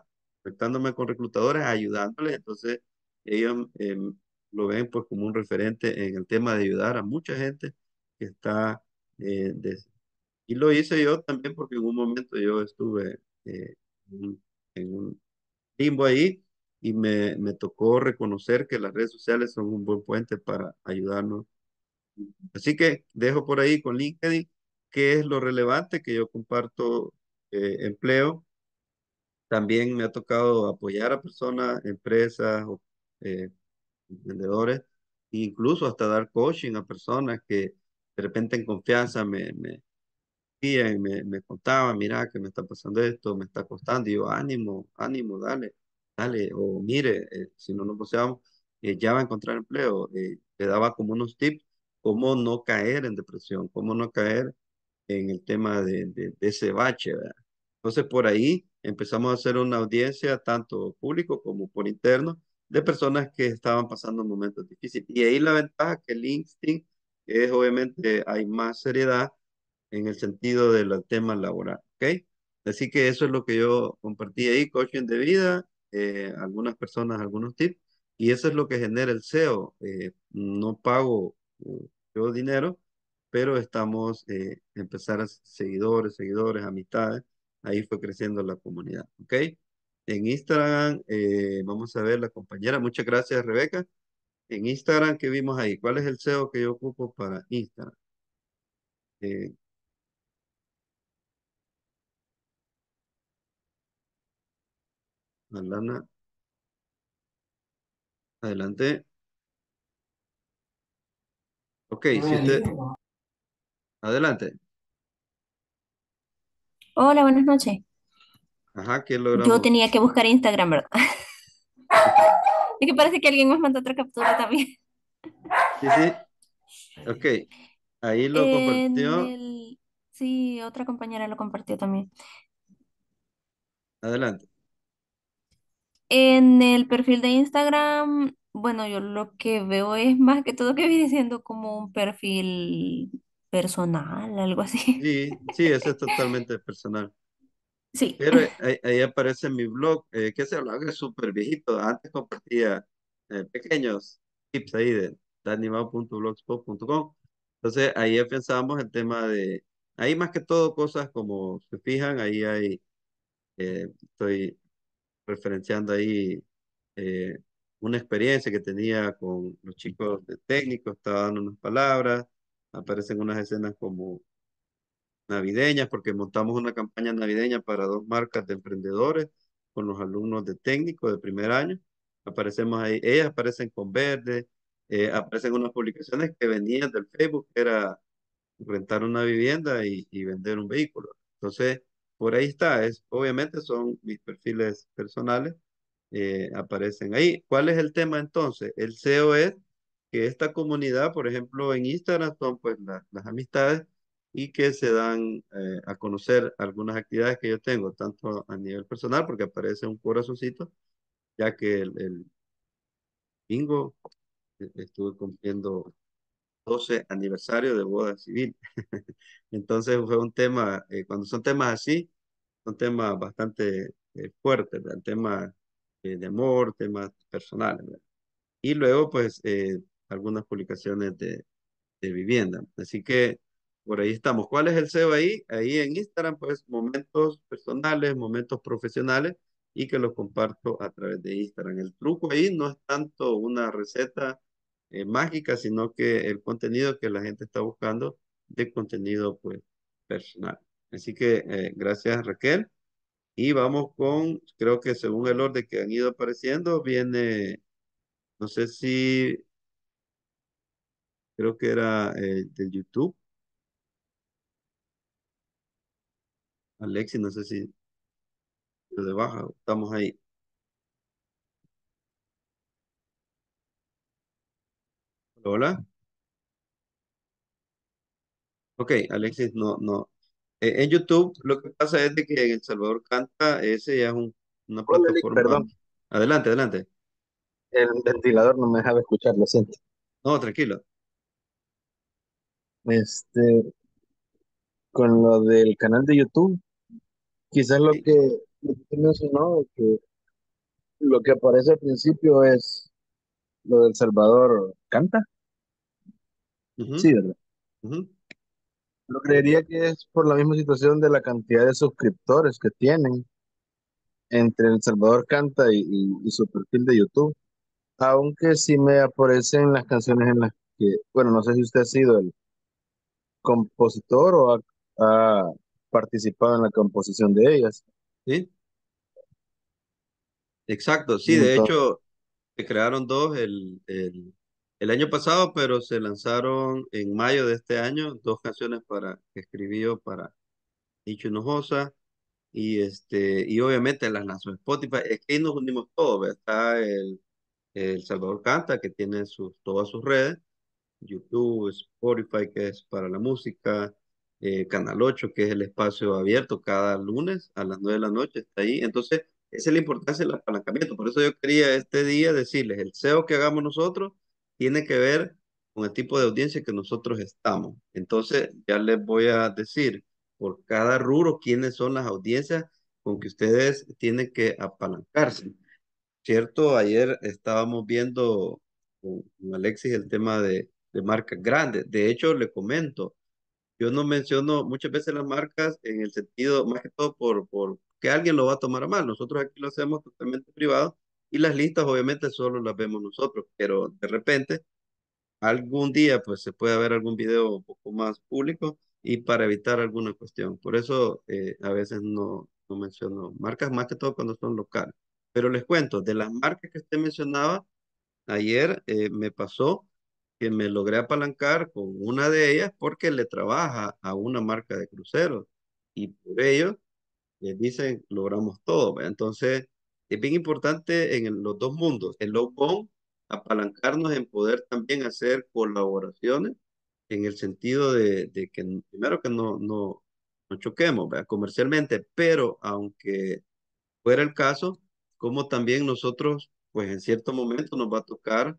conectándome con reclutadores, ayudándoles. Entonces, ellos em, lo ven pues como un referente en el tema de ayudar a mucha gente que está... eh, des- y lo hice yo también porque en un momento yo estuve eh, en un en un limbo ahí y me, me tocó reconocer que las redes sociales son un buen puente para ayudarnos. Así que dejo por ahí con LinkedIn qué es lo relevante que yo comparto eh, empleo. También me ha tocado apoyar a personas, empresas, o, eh, vendedores, e incluso hasta dar coaching a personas que de repente en confianza me, me, y me, me contaba, mira, que me está pasando esto, me está costando, y yo, ánimo, ánimo, dale, dale, o mire, eh, si no nos poseamos, eh, ya va a encontrar empleo. Eh, te daba como unos tips, cómo no caer en depresión, cómo no caer en el tema de, de, de ese bache, ¿verdad? Entonces, por ahí empezamos a hacer una audiencia, tanto público como por interno, de personas que estaban pasando momentos difíciles. Y ahí la ventaja que LinkedIn es, obviamente, hay más seriedad en el sentido de los temas laborales, ¿ok? Así que eso es lo que yo compartí ahí, coaching de vida, eh, algunas personas, algunos tips, y eso es lo que genera el S E O. Eh, no pago eh, yo dinero, pero estamos, eh, empezar a seguidores, seguidores, amistades, ahí fue creciendo la comunidad, ¿ok? En Instagram, eh, vamos a ver la compañera, muchas gracias Rebeca. En Instagram, ¿qué vimos ahí? ¿Cuál es el S E O que yo ocupo para Instagram? Eh, Alana, adelante. Ok, si usted, adelante. Hola, buenas noches. Ajá, ¿qué Yo logramos? tenía que buscar Instagram, ¿verdad? Es que parece que alguien más mandó otra captura también. Sí, sí, ok. Ahí lo En compartió. el... Sí, otra compañera lo compartió también. Adelante. En el perfil de Instagram, bueno, yo lo que veo es más que todo que viene siendo como un perfil personal, algo así. Sí, sí, ese es totalmente personal. Sí. Pero ahí, ahí aparece mi blog, eh, que ese blog es súper viejito. Antes compartía eh, pequeños tips ahí de danimao punto blogspot punto com. Entonces ahí ya pensábamos el tema de, ahí más que todo cosas como se fijan, ahí hay, eh, estoy referenciando ahí eh, una experiencia que tenía con los chicos de técnico, estaba dando unas palabras, aparecen unas escenas como navideñas, porque montamos una campaña navideña para dos marcas de emprendedores con los alumnos de técnico de primer año. Aparecemos ahí, ellas aparecen con verde, eh, aparecen unas publicaciones que venían del Facebook, que era rentar una vivienda y, y vender un vehículo. Entonces, por ahí está, es, obviamente son mis perfiles personales, eh, aparecen ahí. ¿Cuál es el tema entonces? El S E O es que esta comunidad, por ejemplo, en Instagram son pues la- las amistades y que se dan eh, a conocer algunas actividades que yo tengo, tanto a nivel personal, porque aparece un corazoncito, ya que el, el bingo eh, estuve cumpliendo doce aniversario de boda civil. Entonces fue un tema, eh, cuando son temas así, son temas bastante eh, fuertes, ¿verdad? Temas eh, de amor, temas personales, ¿verdad? Y luego, pues, eh, algunas publicaciones de, de vivienda. Así que por ahí estamos. ¿Cuál es el S E O ahí? Ahí en Instagram, pues, momentos personales, momentos profesionales y que los comparto a través de Instagram. El truco ahí no es tanto una receta eh, mágica, sino que el contenido que la gente está buscando de contenido, pues, personal. Así que eh, gracias, Raquel. Y vamos con, creo que según el orden que han ido apareciendo, viene, no sé si, creo que era eh, del YouTube. Alexi, no sé si lo de baja, estamos ahí. Hola. Ok, Alexis, no, no. Eh, en YouTube lo que pasa es de que en El Salvador Canta, ese ya es un- una Hola, Lick, plataforma. perdón, Adelante, adelante. el ventilador no me dejaba escuchar, lo siento. No, tranquilo. Este, con lo del canal de YouTube, quizás lo Sí, que, lo que usted mencionó, que lo que aparece al principio es lo del Salvador canta. Ujú, Sí, ¿verdad? ujú. Yo creería que es por la misma situación de la cantidad de suscriptores que tienen entre El Salvador canta y, y- y su perfil de YouTube. Aunque sí me aparecen las canciones en las que, bueno, no sé si usted ha sido el compositor o ha, ha participado en la composición de ellas. Sí, exacto. Sí, Y de entonces, hecho, se crearon dos el, el, el año pasado, pero se lanzaron en mayo de este año dos canciones para, que escribió para Nicho Hinojosa. Y, este, y obviamente las lanzó en Spotify. Es que ahí nos unimos todos, ¿verdad? Está el, el Salvador Canta, que tiene sus, todas sus redes. YouTube, Spotify, que es para la música, eh, Canal ocho, que es el espacio abierto cada lunes a las nueve de la noche, está ahí. Entonces, esa es la importancia del apalancamiento. Por eso yo quería este día decirles, el S E O que hagamos nosotros tiene que ver con el tipo de audiencia que nosotros estamos. Entonces, ya les voy a decir por cada rubro quiénes son las audiencias con que ustedes tienen que apalancarse. Cierto, ayer estábamos viendo con con Alexis el tema de, de marcas grandes. De hecho, le comento, yo no menciono muchas veces las marcas en el sentido, más que todo por, por que alguien lo va a tomar a mal. Nosotros aquí lo hacemos totalmente privado y las listas obviamente solo las vemos nosotros, pero de repente algún día pues se puede ver algún video un poco más público y para evitar alguna cuestión. Por eso eh, a veces no, no menciono marcas, más que todo cuando son locales. Pero les cuento, de las marcas que usted mencionaba, ayer eh, me pasó que me logré apalancar con una de ellas porque le trabaja a una marca de cruceros y por ello les dicen, logramos todo, ¿ve? Entonces, es bien importante en el- los dos mundos, el outbound, apalancarnos en poder también hacer colaboraciones en el sentido de, de que primero que no, no, no choquemos, ¿ve? Comercialmente, pero aunque fuera el caso, como también nosotros, pues en cierto momento nos va a tocar,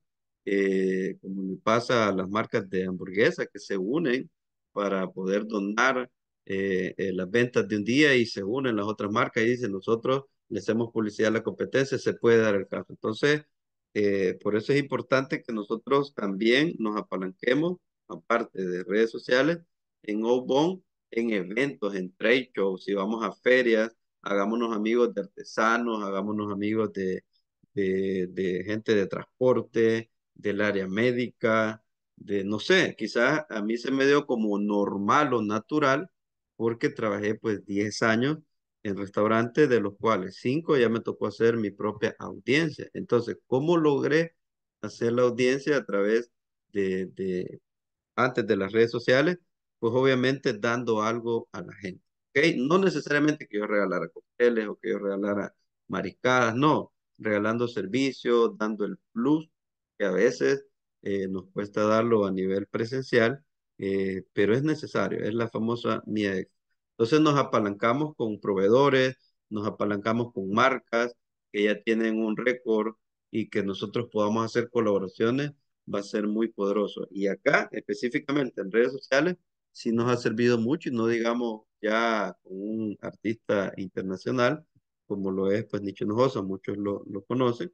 eh, como le pasa a las marcas de hamburguesa que se unen para poder donar eh, eh, las ventas de un día y se unen las otras marcas y dicen, nosotros le hacemos publicidad a la competencia, se puede dar el caso. Entonces, eh, por eso es importante que nosotros también nos apalanquemos, aparte de redes sociales, en outbound, en eventos, en trade shows, si vamos a ferias, hagámonos amigos de artesanos, hagámonos amigos de, de, de gente de transporte, del área médica, de, no sé, quizás a mí se me dio como normal o natural, porque trabajé pues diez años en restaurantes, de los cuales cinco ya me tocó hacer mi propia audiencia. Entonces, ¿cómo logré hacer la audiencia a través de, de antes de las redes sociales? Pues obviamente dando algo a la gente. ¿Ok? No necesariamente que yo regalara cócteles o que yo regalara mariscadas, no, regalando servicios, dando el plus, que a veces eh, nos cuesta darlo a nivel presencial, eh, pero es necesario, es la famosa mía extra. Entonces nos apalancamos con proveedores, nos apalancamos con marcas que ya tienen un récord y que nosotros podamos hacer colaboraciones va a ser muy poderoso. Y acá, específicamente en redes sociales, sí nos ha servido mucho y no digamos ya con un artista internacional, como lo es pues Nicho Hinojosa, muchos lo, lo conocen.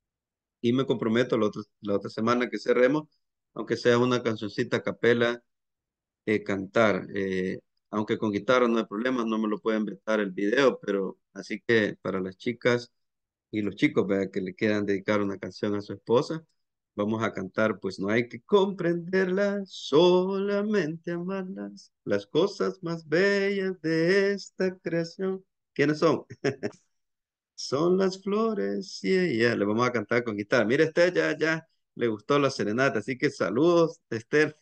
Y me comprometo la otra, la otra semana que cerremos, aunque sea una cancioncita a capela, eh, cantar. Eh, aunque con guitarra no hay problema, no me lo pueden vetar el video, pero así que para las chicas y los chicos, ¿verdad? Que le quieran dedicar una canción a su esposa, vamos a cantar, pues no hay que comprenderlas, solamente amarlas, las cosas más bellas de esta creación. ¿Quiénes son? Son las flores y ella. Le vamos a cantar con guitarra. Mire, Esther, ya, ya le gustó la serenata, así que saludos, Esther.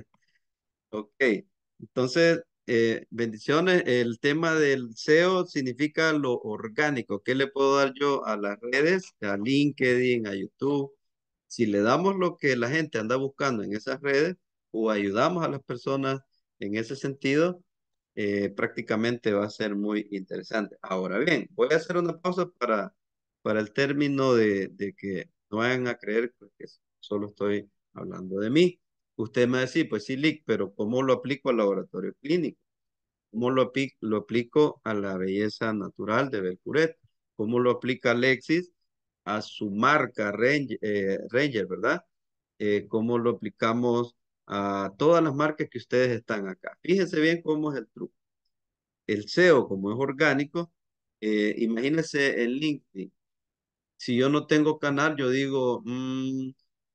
Ok, entonces, eh, bendiciones. El tema del S E O significa lo orgánico. ¿Qué le puedo dar yo a las redes, a LinkedIn, a YouTube? Si le damos lo que la gente anda buscando en esas redes o ayudamos a las personas en ese sentido, eh, prácticamente va a ser muy interesante. Ahora bien, voy a hacer una pausa para, para el término de, de que no vayan a creer pues, que solo estoy hablando de mí. Usted me va a decir, pues sí, Lick, pero ¿cómo lo aplico al laboratorio clínico? ¿Cómo lo, apli- lo aplico a la belleza natural de Belcuret? ¿Cómo lo aplica Alexis a su marca Ranger, eh, Ranger, ¿verdad? Eh, cómo lo aplicamos a todas las marcas que ustedes están acá. Fíjense bien cómo es el truco. El S E O, como es orgánico, eh, imagínense en LinkedIn. Si yo no tengo canal, yo digo, mm,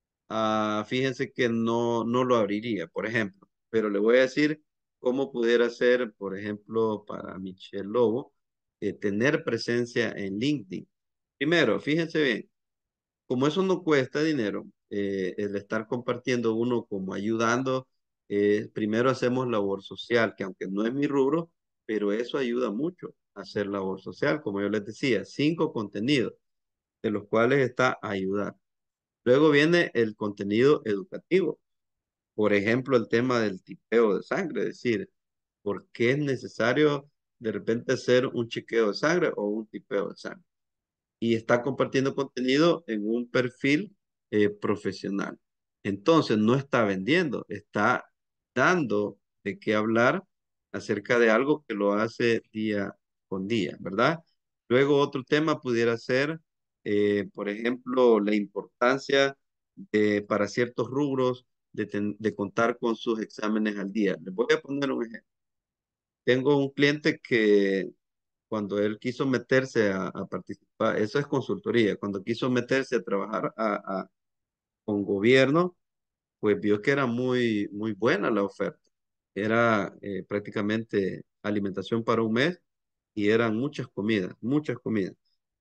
ah, fíjense que no, no lo abriría, por ejemplo. Pero le voy a decir cómo pudiera ser, por ejemplo, para Michelle Lobo, eh, tener presencia en LinkedIn. Primero, fíjense bien, como eso no cuesta dinero, eh, el estar compartiendo uno como ayudando, eh, primero hacemos labor social, que aunque no es mi rubro, pero eso ayuda mucho a hacer labor social, como yo les decía, cinco contenidos, de los cuales está ayudar. Luego viene el contenido educativo, por ejemplo, el tema del tipeo de sangre, es decir, ¿por qué es necesario de repente hacer un chequeo de sangre o un tipeo de sangre? Y está compartiendo contenido en un perfil eh, profesional. Entonces, no está vendiendo, está dando de qué hablar acerca de algo que lo hace día con día, ¿verdad? Luego, otro tema pudiera ser, eh, por ejemplo, la importancia de, para ciertos rubros de, ten- de contar con sus exámenes al día. Les voy a poner un ejemplo. Tengo un cliente que cuando él quiso meterse a, a participar, eso es consultoría, cuando quiso meterse a trabajar a, a- con gobierno, pues vio que era muy, muy buena la oferta. Era eh, prácticamente alimentación para un mes y eran muchas comidas, muchas comidas.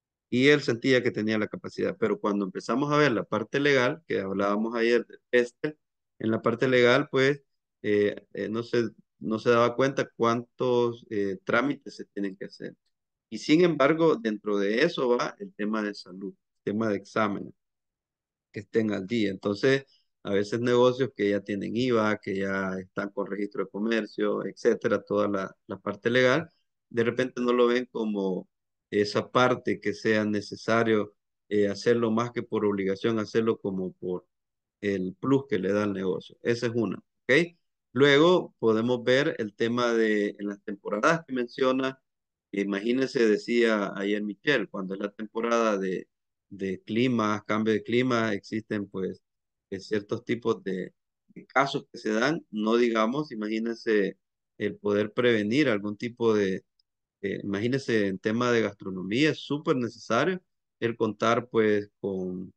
Y él sentía que tenía la capacidad, pero cuando empezamos a ver la parte legal, que hablábamos ayer de este, en la parte legal, pues eh, eh, no se, no se daba cuenta cuántos eh, trámites se tienen que hacer. Y sin embargo, dentro de eso va el tema de salud, el tema de exámenes que estén al día. Entonces, a veces negocios que ya tienen I V A, que ya están con registro de comercio, etcétera, toda la, la parte legal, de repente no lo ven como esa parte que sea necesario eh, hacerlo más que por obligación, hacerlo como por el plus que le da al negocio. Esa es una, ¿ok? Luego podemos ver el tema de en las temporadas que menciona. Imagínense, decía ayer Michelle, cuando es la temporada de, de clima, cambio de clima, existen pues eh, ciertos tipos de, de casos que se dan, no digamos, imagínense el poder prevenir algún tipo de, eh, imagínense en tema de gastronomía, es súper necesario el contar pues con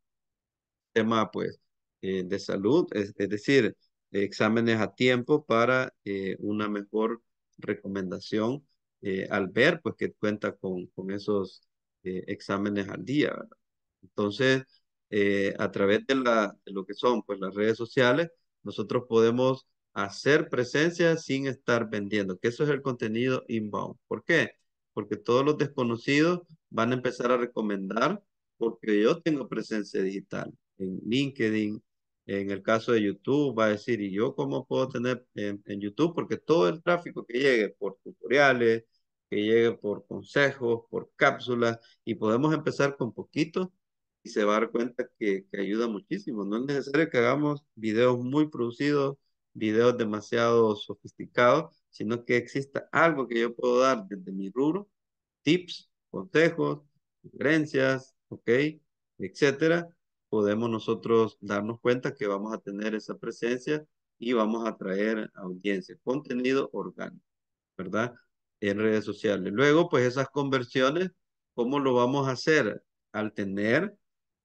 tema pues eh, de salud, es, es decir, exámenes a tiempo para eh, una mejor recomendación eh, al ver pues que cuenta con, con esos eh, exámenes al día, ¿verdad? Entonces, eh, a través de, la, de lo que son pues las redes sociales, nosotros podemos hacer presencia sin estar vendiendo, que eso es el contenido inbound. ¿Por qué? Porque todos los desconocidos van a empezar a recomendar porque yo tengo presencia digital en LinkedIn. En el caso de YouTube, va a decir, ¿y yo cómo puedo tener en, en YouTube? Porque todo el tráfico que llegue por tutoriales, que llegue por consejos, por cápsulas, y podemos empezar con poquito y se va a dar cuenta que, que ayuda muchísimo. No es necesario que hagamos videos muy producidos, videos demasiado sofisticados, sino que exista algo que yo puedo dar desde mi rubro, tips, consejos, sugerencias, ok, etcétera. Podemos nosotros darnos cuenta que vamos a tener esa presencia y vamos a atraer audiencia, contenido orgánico, ¿verdad? En redes sociales. Luego, pues esas conversiones, ¿cómo lo vamos a hacer? Al tener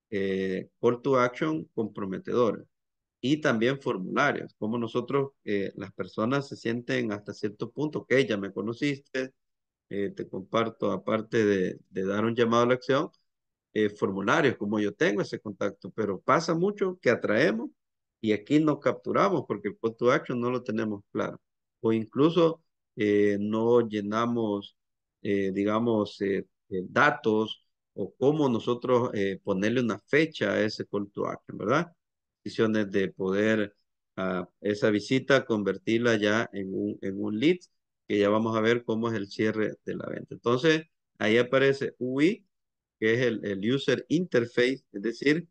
eh, call to action comprometedores y también formularios, como nosotros, eh, las personas se sienten hasta cierto punto, ok, ya me conociste, eh, te comparto, aparte de, de dar un llamado a la acción, eh, formularios, como yo tengo ese contacto, pero pasa mucho que atraemos y aquí no capturamos porque el call to action no lo tenemos claro. O incluso eh, no llenamos, eh, digamos, eh, eh, datos o cómo nosotros eh, ponerle una fecha a ese call to action, ¿verdad? Decisiones de poder a esa visita convertirla ya en un, en un lead, que ya vamos a ver cómo es el cierre de la venta. Entonces, ahí aparece U I, que es el, el User Interface, es decir,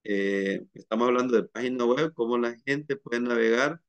eh, estamos hablando de página web, cómo la gente puede navegar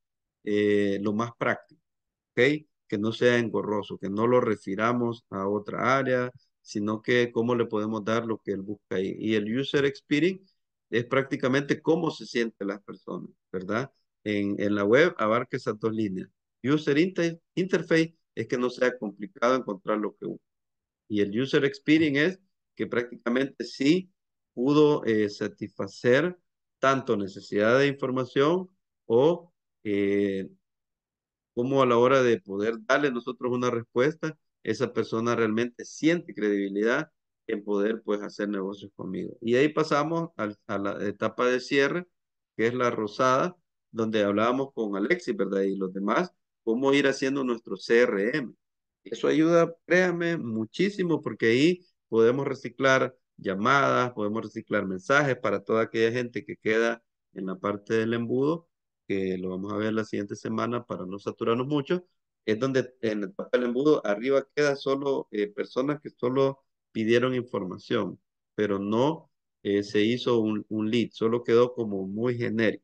eh, lo más práctico, ¿ok? Que no sea engorroso, que no lo refiramos a otra área, sino que cómo le podemos dar lo que él busca ahí. Y el user experience es prácticamente cómo se sienten las personas, ¿verdad? En, en la web abarca esas dos líneas. User inter- interface es que no sea complicado encontrar lo que busca. Y el user experience es que prácticamente sí pudo eh, satisfacer tanto necesidad de información o eh, como a la hora de poder darle nosotros una respuesta, esa persona realmente siente credibilidad en poder pues hacer negocios conmigo. Y ahí pasamos al- a la etapa de cierre, que es la rosada, donde hablábamos con Alexis, ¿verdad? Y los demás, cómo ir haciendo nuestro C R M. Eso ayuda, créame, muchísimo, porque ahí podemos reciclar llamadas, podemos reciclar mensajes para toda aquella gente que queda en la parte del embudo, que lo vamos a ver la siguiente semana para no saturarnos mucho. Es donde en la etapa del embudo arriba queda solo eh, personas que solo pidieron información, pero no eh, se hizo un, un lead, solo quedó como muy genérico.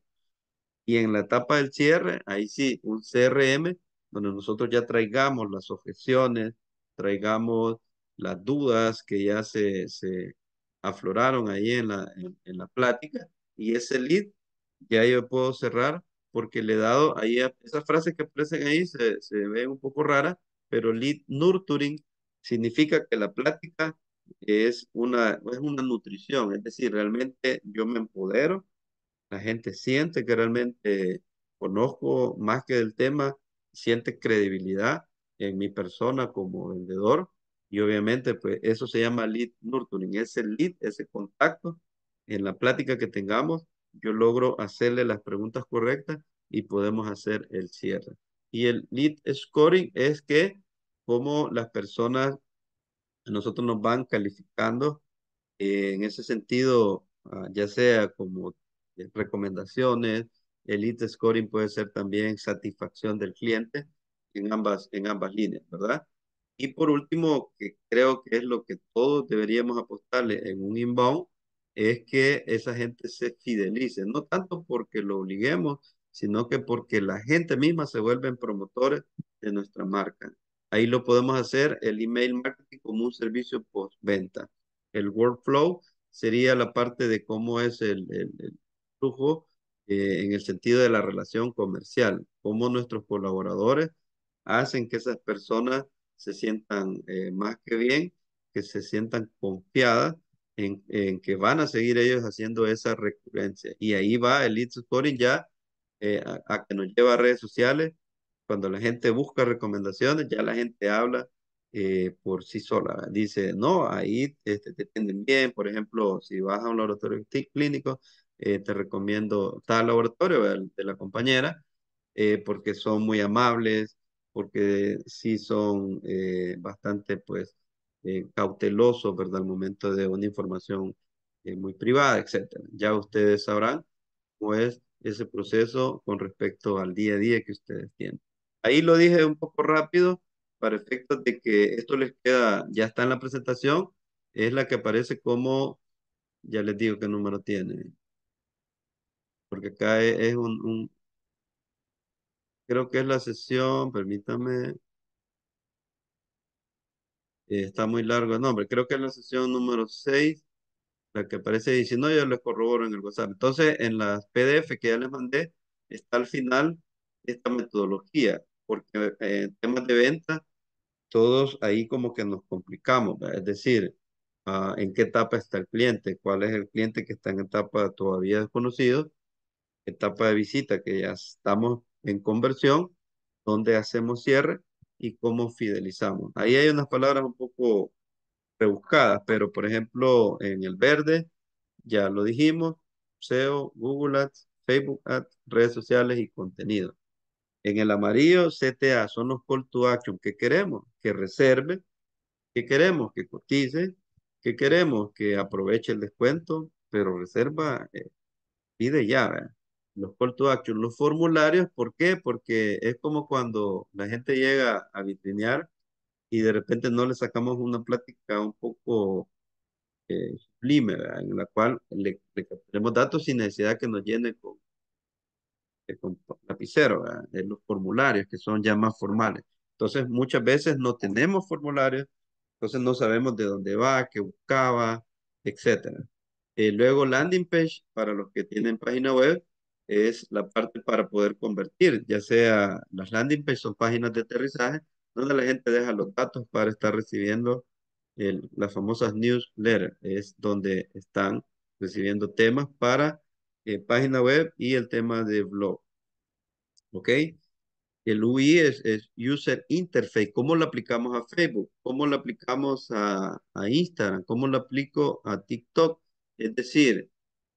Y en la etapa del cierre, ahí sí, un C R M, donde nosotros ya traigamos las objeciones, traigamos las dudas que ya se, se afloraron ahí en la, en, en la plática, y ese lead ya yo puedo cerrar porque le he dado ahí, a- esas frases que aparecen ahí se, se ven un poco raras, pero lead nurturing significa que la plática es una, es una nutrición, es decir, realmente yo me empodero, la gente siente que realmente conozco más que del tema, siente credibilidad en mi persona como vendedor, y obviamente pues eso se llama lead nurturing, ese lead, ese contacto en la plática que tengamos, yo logro hacerle las preguntas correctas y podemos hacer el cierre. Y el lead scoring es que como las personas, nosotros nos van calificando eh, en ese sentido, ah, ya sea como eh, recomendaciones, elite scoring puede ser también satisfacción del cliente en ambas, en ambas líneas, ¿verdad? Y por último, que creo que es lo que todos deberíamos apostarle en un inbound, es que esa gente se fidelice, no tanto porque lo obliguemos, sino que porque la gente misma se vuelven promotores de nuestra marca. Ahí lo podemos hacer el email marketing como un servicio postventa. El workflow sería la parte de cómo es el, el- el flujo eh, en el sentido de la relación comercial, cómo nuestros colaboradores hacen que esas personas se sientan eh, más que bien, que se sientan confiadas en, en que van a seguir ellos haciendo esa recurrencia. Y ahí va el lead scoring ya eh, a, a que nos lleva a redes sociales. Cuando la gente busca recomendaciones, ya la gente habla eh, por sí sola. Dice, no, ahí este, te atienden bien. Por ejemplo, si vas a un laboratorio clí- clínico, eh, te recomiendo tal laboratorio el de la compañera, eh, porque son muy amables, porque sí son eh, bastante, pues, eh, cautelosos, ¿verdad? Al momento de una información eh, muy privada, etcétera. Ya ustedes sabrán cómo es ese proceso con respecto al día a día que ustedes tienen. Ahí lo dije un poco rápido para efectos de que esto les queda, ya está en la presentación, es la que aparece como, ya les digo qué número tiene, porque acá es, es un, un- creo que es la sesión, permítame, eh, está muy largo el nombre, creo que es la sesión número seis, la que aparece ahí, si no, yo les corroboro en el WhatsApp. Entonces, en las P D F que ya les mandé, está al final esta metodología, porque eh, en temas de venta, todos ahí como que nos complicamos, ¿verdad? Es decir, ah, en qué etapa está el cliente, cuál es el cliente que está en etapa todavía desconocido, etapa de visita que ya estamos en conversión, dónde hacemos cierre y cómo fidelizamos. Ahí hay unas palabras un poco rebuscadas, pero por ejemplo, en el verde, ya lo dijimos, S E O, Google Ads, Facebook Ads, redes sociales y contenido. En el amarillo, C T A son los call to action que queremos, que reserve, que queremos que cotice, que queremos que aproveche el descuento, pero reserva, eh, pide ya, ¿verdad? Los call to action, los formularios, ¿por qué? Porque es como cuando la gente llega a vitrinear y de repente no le sacamos una plática un poco eh, sublime, ¿verdad? En la cual le, le capturemos datos sin necesidad que nos llene con, eh, con lapicero, ¿verdad? En los formularios que son ya más formales. Entonces, muchas veces no tenemos formularios Entonces no sabemos de dónde va, qué buscaba, etcétera. Eh, luego landing page para los que tienen página web es la parte para poder convertir, ya sea las landing page son páginas de aterrizaje donde la gente deja los datos para estar recibiendo el- las famosas newsletters, es donde están recibiendo temas para eh, página web y el tema de blog, ¿ok? El U I es, es User Interface. ¿Cómo lo aplicamos a Facebook? ¿Cómo lo aplicamos a, a Instagram? ¿Cómo lo aplico a TikTok? Es decir,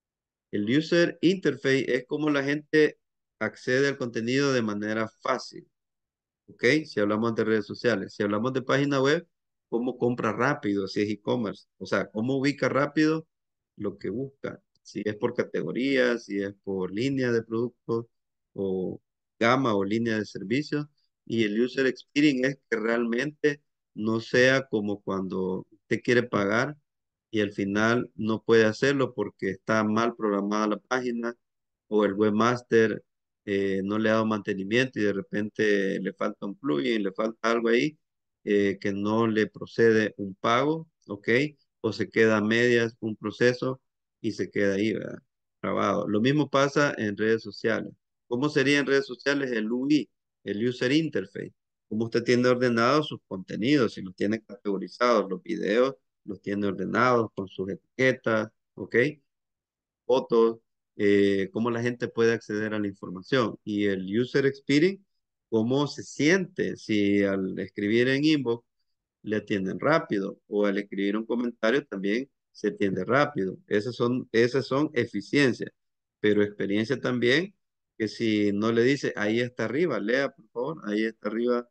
el User Interface es como la gente accede al contenido de manera fácil. ¿Ok? Si hablamos de redes sociales. Si hablamos de página web, ¿cómo compra rápido? Si es e-commerce. O sea, ¿cómo ubica rápido lo que busca? Si es por categorías, si es por línea de productos o gama o línea de servicios. Y el user experience es que realmente no sea como cuando usted quiere pagar y al final no puede hacerlo porque está mal programada la página o el webmaster eh, no le ha dado mantenimiento y de repente le falta un plugin, le falta algo ahí eh, que no le procede un pago, ¿ok? O se queda a medias un proceso y se queda ahí, ¿verdad? Grabado. Lo mismo pasa en redes sociales. ¿Cómo sería en redes sociales el U I, el User Interface? ¿Cómo usted tiene ordenados sus contenidos? Si los tiene categorizados, los videos los tiene ordenados con sus etiquetas, ¿ok? Fotos, eh, cómo la gente puede acceder a la información. Y el user experience, cómo se siente si al escribir en inbox le atienden rápido o al escribir un comentario también se atiende rápido. Esas son, esas son eficiencias, pero experiencia también que si no le dice, ahí está arriba, lea por favor, ahí está arriba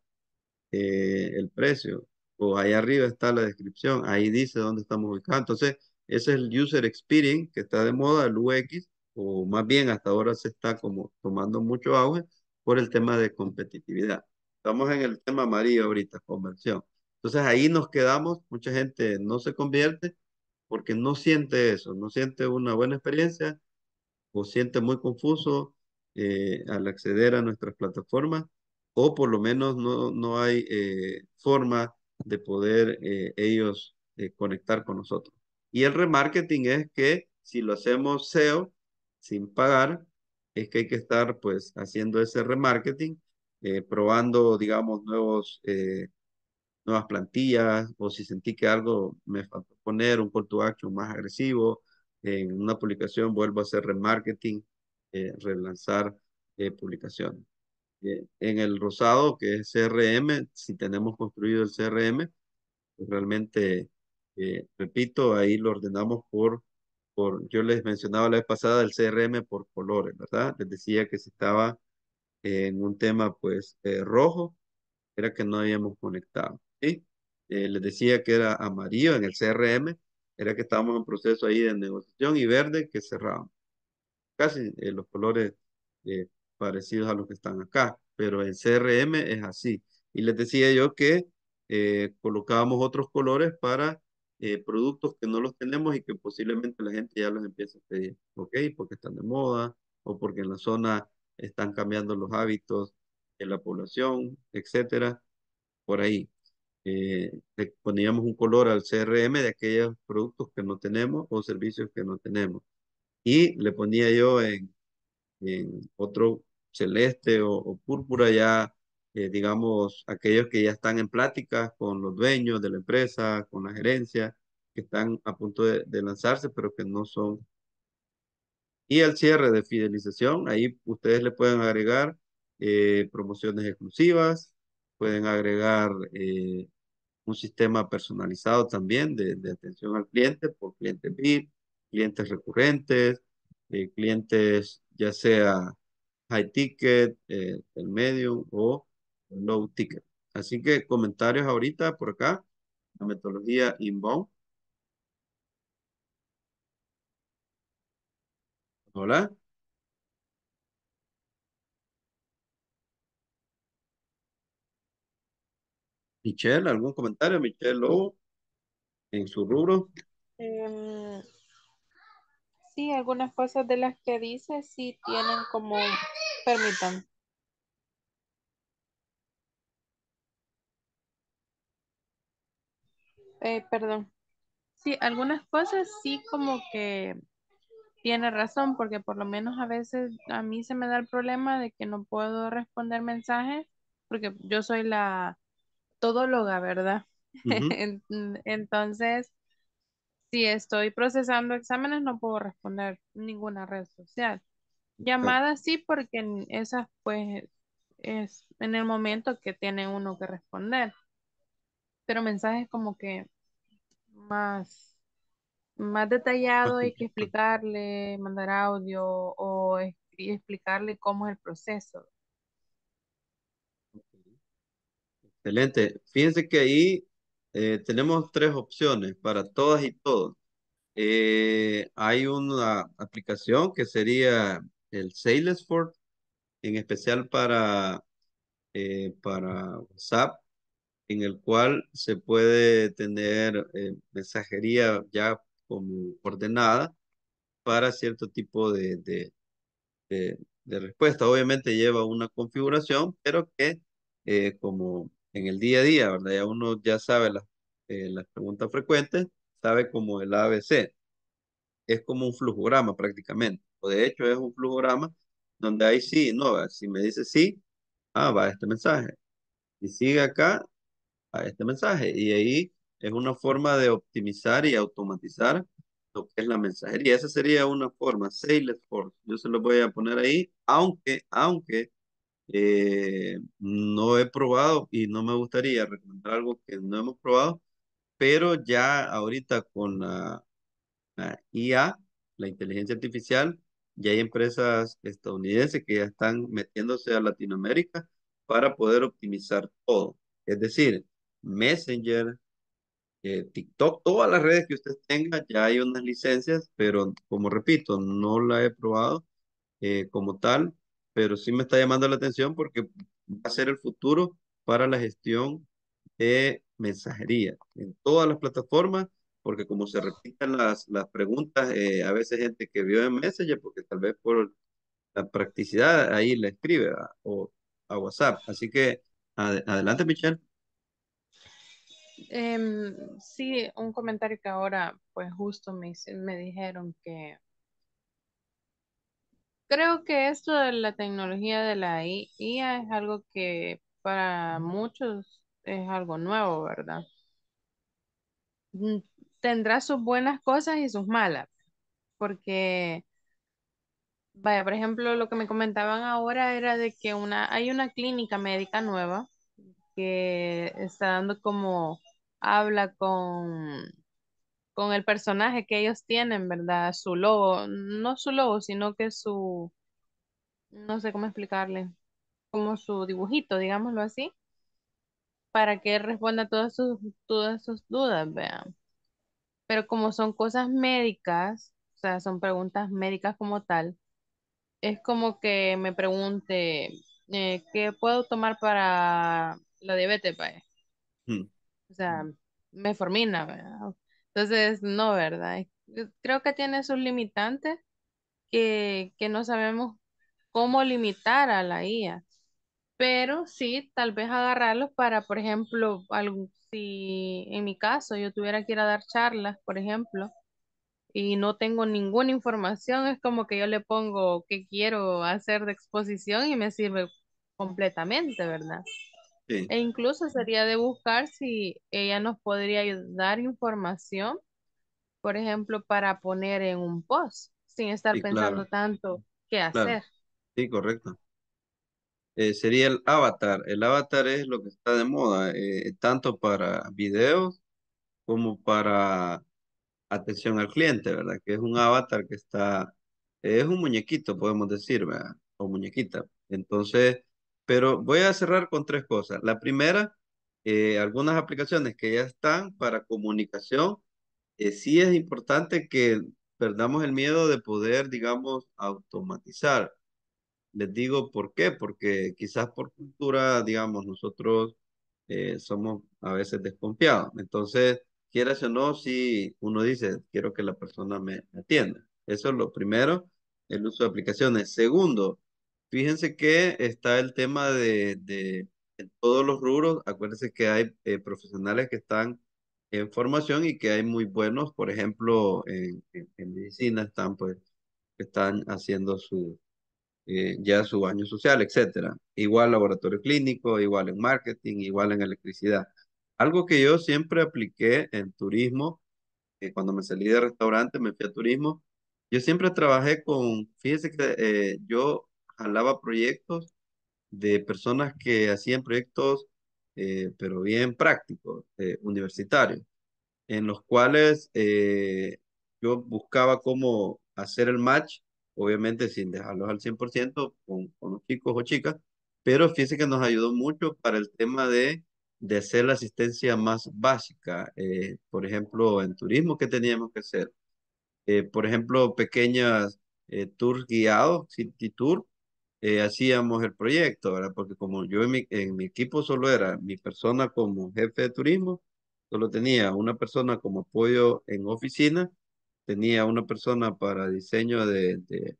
eh, el precio, o ahí arriba está la descripción, ahí dice dónde estamos ubicados. Entonces, ese es el user experience que está de moda, el U X, o más bien hasta ahora se está como tomando mucho auge por el tema de competitividad. Estamos en el tema amarillo ahorita, conversión. Entonces ahí nos quedamos, mucha gente no se convierte porque no siente eso, no siente una buena experiencia o siente muy confuso eh, al acceder a nuestras plataformas, o por lo menos no, no hay eh, forma de poder eh, ellos eh, conectar con nosotros. Y el remarketing es que si lo hacemos S E O sin pagar, es que hay que estar pues haciendo ese remarketing, eh, probando, digamos, nuevos eh, nuevas plantillas o si sentí que algo me faltó poner un call to action más agresivo en una publicación, vuelvo a hacer remarketing, eh, relanzar eh, publicaciones. Eh, en el rosado, que es C R M, si tenemos construido el C R M, pues realmente, eh, repito, ahí lo ordenamos por, por, yo les mencionaba la vez pasada el C R M por colores, ¿verdad? Les decía que si estaba en un tema pues eh, rojo, era que no habíamos conectado, ¿sí? Eh, les decía que era amarillo en el C R M, era que estábamos en proceso ahí de negociación y verde que cerrábamos. Casi eh, los colores eh, parecidos a los que están acá, pero en C R M es así. Y les decía yo que eh, colocábamos otros colores para eh, productos que no los tenemos y que posiblemente la gente ya los empieza a pedir, ¿ok? Porque están de moda o porque en la zona están cambiando los hábitos de la población, etcétera, por ahí. Eh, le poníamos un color al C R M de aquellos productos que no tenemos o servicios que no tenemos. Y le ponía yo en en otro celeste o, o púrpura ya, eh, digamos, aquellos que ya están en pláticas con los dueños de la empresa, con la gerencia, que están a punto de, de lanzarse, pero que no son. Y el cierre de fidelización, ahí ustedes le pueden agregar eh, promociones exclusivas, pueden agregar eh, un sistema personalizado también de, de atención al cliente por cliente V I P, clientes recurrentes, eh, clientes ya sea high ticket, eh, el medium o low ticket. Así que comentarios ahorita por acá, la metodología inbound. Hola, Michelle, ¿algún comentario? Michelle Lobo, en su rubro. Em, sí, algunas cosas de las que dice sí tienen como, permítanme. Eh, perdón. Sí, algunas cosas sí como que tiene razón, porque por lo menos a veces a mí se me da el problema de que no puedo responder mensajes, porque yo soy la todóloga, ¿verdad? Ujú. En- Entonces, si estoy procesando exámenes, no puedo responder ninguna red social. Claro. Llamadas sí, porque en esas pues es en el momento que tiene uno que responder, pero mensajes como que más, más Más detallado hay que complejo. explicarle, mandar audio o es- y explicarle cómo es el proceso. Excelente. Fíjense que ahí eh, tenemos tres opciones para todas y todos. Eh, hay una aplicación que sería el Salesforce, en especial para, eh, para WhatsApp, en el cual se puede tener eh, mensajería ya como ordenada para cierto tipo de, de, de- de respuesta. Obviamente lleva una configuración, pero que eh, como en el día a día, ¿verdad? Ya uno ya sabe las, eh, las preguntas frecuentes, sabe como el A B C. Es como un flujograma prácticamente. O de hecho es un flujograma donde hay sí, no, si me dice sí, ah, va este mensaje. Y sigue acá, a este mensaje. Y ahí es una forma de optimizar y automatizar lo que es la mensajería. Esa sería una forma, Salesforce. Yo se lo voy a poner ahí, aunque, aunque eh, no he probado y no me gustaría recomendar algo que no hemos probado, pero ya ahorita con la, la I A, la inteligencia artificial, ya hay empresas estadounidenses que ya están metiéndose a Latinoamérica para poder optimizar todo. Es decir, Messenger, eh, TikTok, todas las redes que usted tenga, ya hay unas licencias, pero como repito, no la he probado eh, como tal, pero sí me está llamando la atención porque va a ser el futuro para la gestión de mensajería en todas las plataformas, porque como se repiten las, las preguntas, eh, a veces gente que vio en Messenger, porque tal vez por la practicidad ahí le escribe ¿verdad? O a WhatsApp. Así que ade- adelante, Michelle. Em, sí, un comentario que ahora pues justo me, hice- me dijeron que creo que esto de la tecnología de la I A es algo que para muchos es algo nuevo, ¿verdad? Mm, Tendrá sus buenas cosas y sus malas, porque, vaya, por ejemplo, lo que me comentaban ahora era de que una, hay una clínica médica nueva que está dando como habla con, con el personaje que ellos tienen, ¿verdad? Su logo, no su logo, sino que su, no sé cómo explicarle, como su dibujito, digámoslo así, para que él responda todas sus, todas sus dudas, vean. Pero como son cosas médicas, o sea, son preguntas médicas como tal, es como que me pregunte, eh, ¿qué puedo tomar para la diabetes, vaya? Mm, O sea, metformina, ¿verdad? Entonces, no, ¿verdad? Yo creo que tiene sus limitantes que, que no sabemos cómo limitar a la I A, pero sí, tal vez agarrarlos para, por ejemplo, algún- si en mi caso yo tuviera que ir a dar charlas, por ejemplo, y no tengo ninguna información, es como que yo le pongo qué quiero hacer de exposición y me sirve completamente, ¿verdad? sí, E incluso sería de buscar si ella nos podría ayud- dar información, por ejemplo, para poner en un post, sin estar sí, claro, pensando tanto qué claro, hacer. sí, correcto. Eh, sería el avatar. El avatar es lo que está de moda, eh, tanto para videos como para atención al cliente, ¿verdad? Que es un avatar que está, es un muñequito, podemos decir, ¿verdad? O muñequita. Entonces, pero voy a cerrar con tres cosas. La primera, eh, algunas aplicaciones que ya están para comunicación, eh, sí es importante que perdamos el miedo de poder, digamos, automatizar. Les digo por qué, porque quizás por cultura, digamos, nosotros eh, somos a veces desconfiados. Entonces, quieras o no, si uno dice, quiero que la persona me me atienda. Eso es lo primero, el uso de aplicaciones. Segundo, fíjense que está el tema de, de en todos los rubros. Acuérdense que hay eh, profesionales que están en formación y que hay muy buenos, por ejemplo, en, en- en medicina están pues, están haciendo su, eh, ya su año social, etcétera. Igual laboratorio clínico, igual en marketing, igual en electricidad. Algo que yo siempre apliqué en turismo, que cuando me salí de restaurante me fui a turismo, yo siempre trabajé con, fíjese que eh, yo jalaba proyectos de personas que hacían proyectos, eh, pero bien prácticos, eh, universitarios, en los cuales eh, yo buscaba cómo hacer el match, obviamente sin dejarlos al cien por ciento con, con los chicos o chicas, pero fíjese que nos ayudó mucho para el tema de, de hacer la asistencia más básica. Eh, por ejemplo, en turismo, ¿qué teníamos que hacer? Eh, por ejemplo, pequeñas eh, tours guiados, city tour, eh, hacíamos el proyecto, ¿verdad? Porque como yo en mi, en mi equipo solo era mi persona como jefe de turismo, solo tenía una persona como apoyo en oficina, tenía una persona para diseño de, de-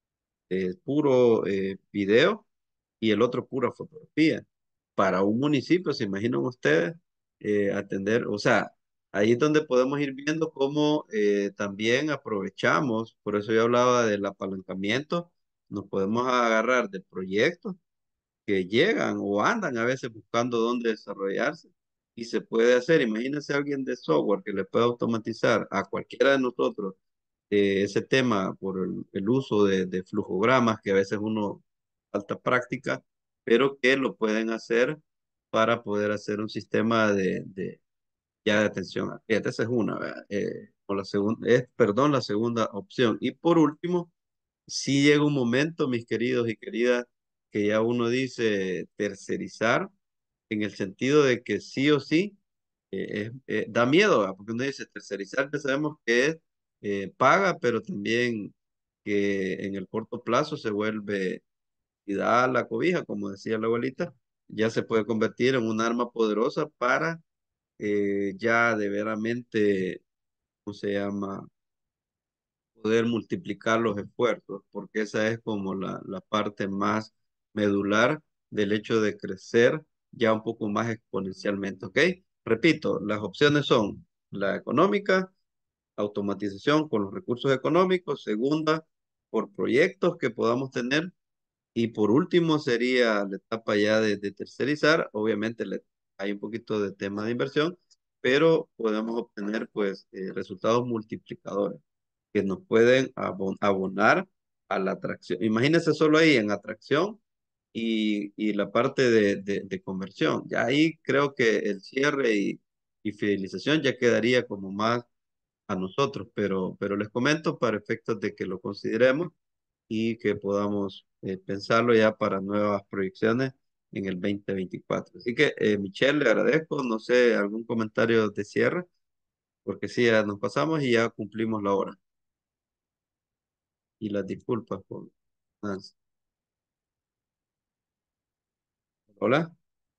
de puro eh, video y el otro pura fotografía. Para un municipio, se imaginan ustedes, eh, atender, o sea, ahí es donde podemos ir viendo cómo eh, también aprovechamos, por eso yo hablaba del apalancamiento, nos podemos agarrar de proyectos que llegan o andan a veces buscando dónde desarrollarse y se puede hacer. Imagínense alguien de software que le pueda automatizar a cualquiera de nosotros eh, ese tema por el, el uso de, de flujogramas que a veces uno falta práctica, pero que lo pueden hacer para poder hacer un sistema de, de ya de atención al cliente. Esa es una, ¿verdad? Eh, o la segunda, es, perdón, la segunda opción. Y por último, si llega un momento, mis queridos y queridas, que ya uno dice tercerizar, en el sentido de que sí o sí, eh, es- eh, da miedo, ¿verdad? Porque uno dice tercerizar, que sabemos que es eh, paga, pero también que en el corto plazo se vuelve y da la cobija, como decía la abuelita, ya se puede convertir en un arma poderosa para eh, ya de veramente, ¿cómo se llama? Poder multiplicar los esfuerzos, porque esa es como la, la parte más medular del hecho de crecer ya un poco más exponencialmente, ¿ok? Repito, las opciones son la económica, automatización con los recursos económicos, segunda, por proyectos que podamos tener, y por último sería la etapa ya de, de tercerizar, obviamente le- hay un poquito de tema de inversión, pero podemos obtener pues eh, resultados multiplicadores que nos pueden abon- abonar a la atracción. Imagínense solo ahí en atracción y, y la parte de, de, de conversión. Ya ahí creo que el cierre y, y fidelización ya quedaría como más a nosotros, pero, pero les comento para efectos de que lo consideremos y que podamos eh, pensarlo ya para nuevas proyecciones en el dos mil veinticuatro. Así que, eh, Michelle, le agradezco, no sé, algún comentario de cierre, porque sí, ya nos pasamos y ya cumplimos la hora. Y las disculpas por Nancy. Hola,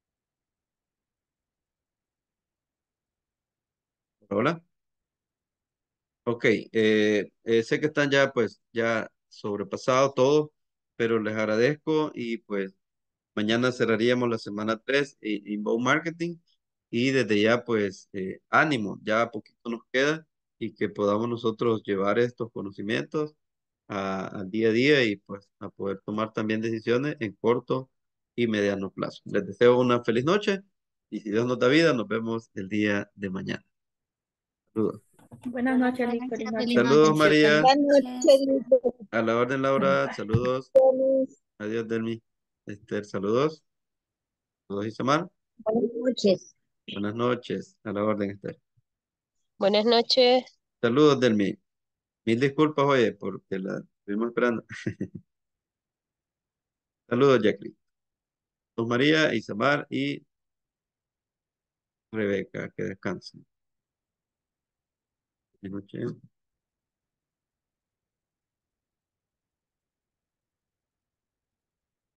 hola. Ok, eh, eh, sé que están ya pues ya sobrepasados todos, pero les agradezco y pues mañana cerraríamos la semana tres en Inbound Marketing y desde ya pues eh, ánimo, ya poquito nos queda y que podamos nosotros llevar estos conocimientos a- al día a día y pues a poder tomar también decisiones en corto y mediano plazo. Les deseo una feliz noche y si Dios nos da vida, nos vemos el día de mañana. Saludos. Buenas noches, Liz. Feliz Feliz noche. Saludos, noche. María. Buenas noches. A la orden, Laura. Saludos. Adiós, Delmi. Esther, saludos. Saludos, Isamar. Buenas noches. Buenas noches. A la orden, Esther. Buenas noches. Saludos, Delmi. Mil disculpas, oye, porque la estuvimos esperando. Saludos, Jacqueline. Luz María, Isamar y Rebeca. Que descansen. Buenas noches.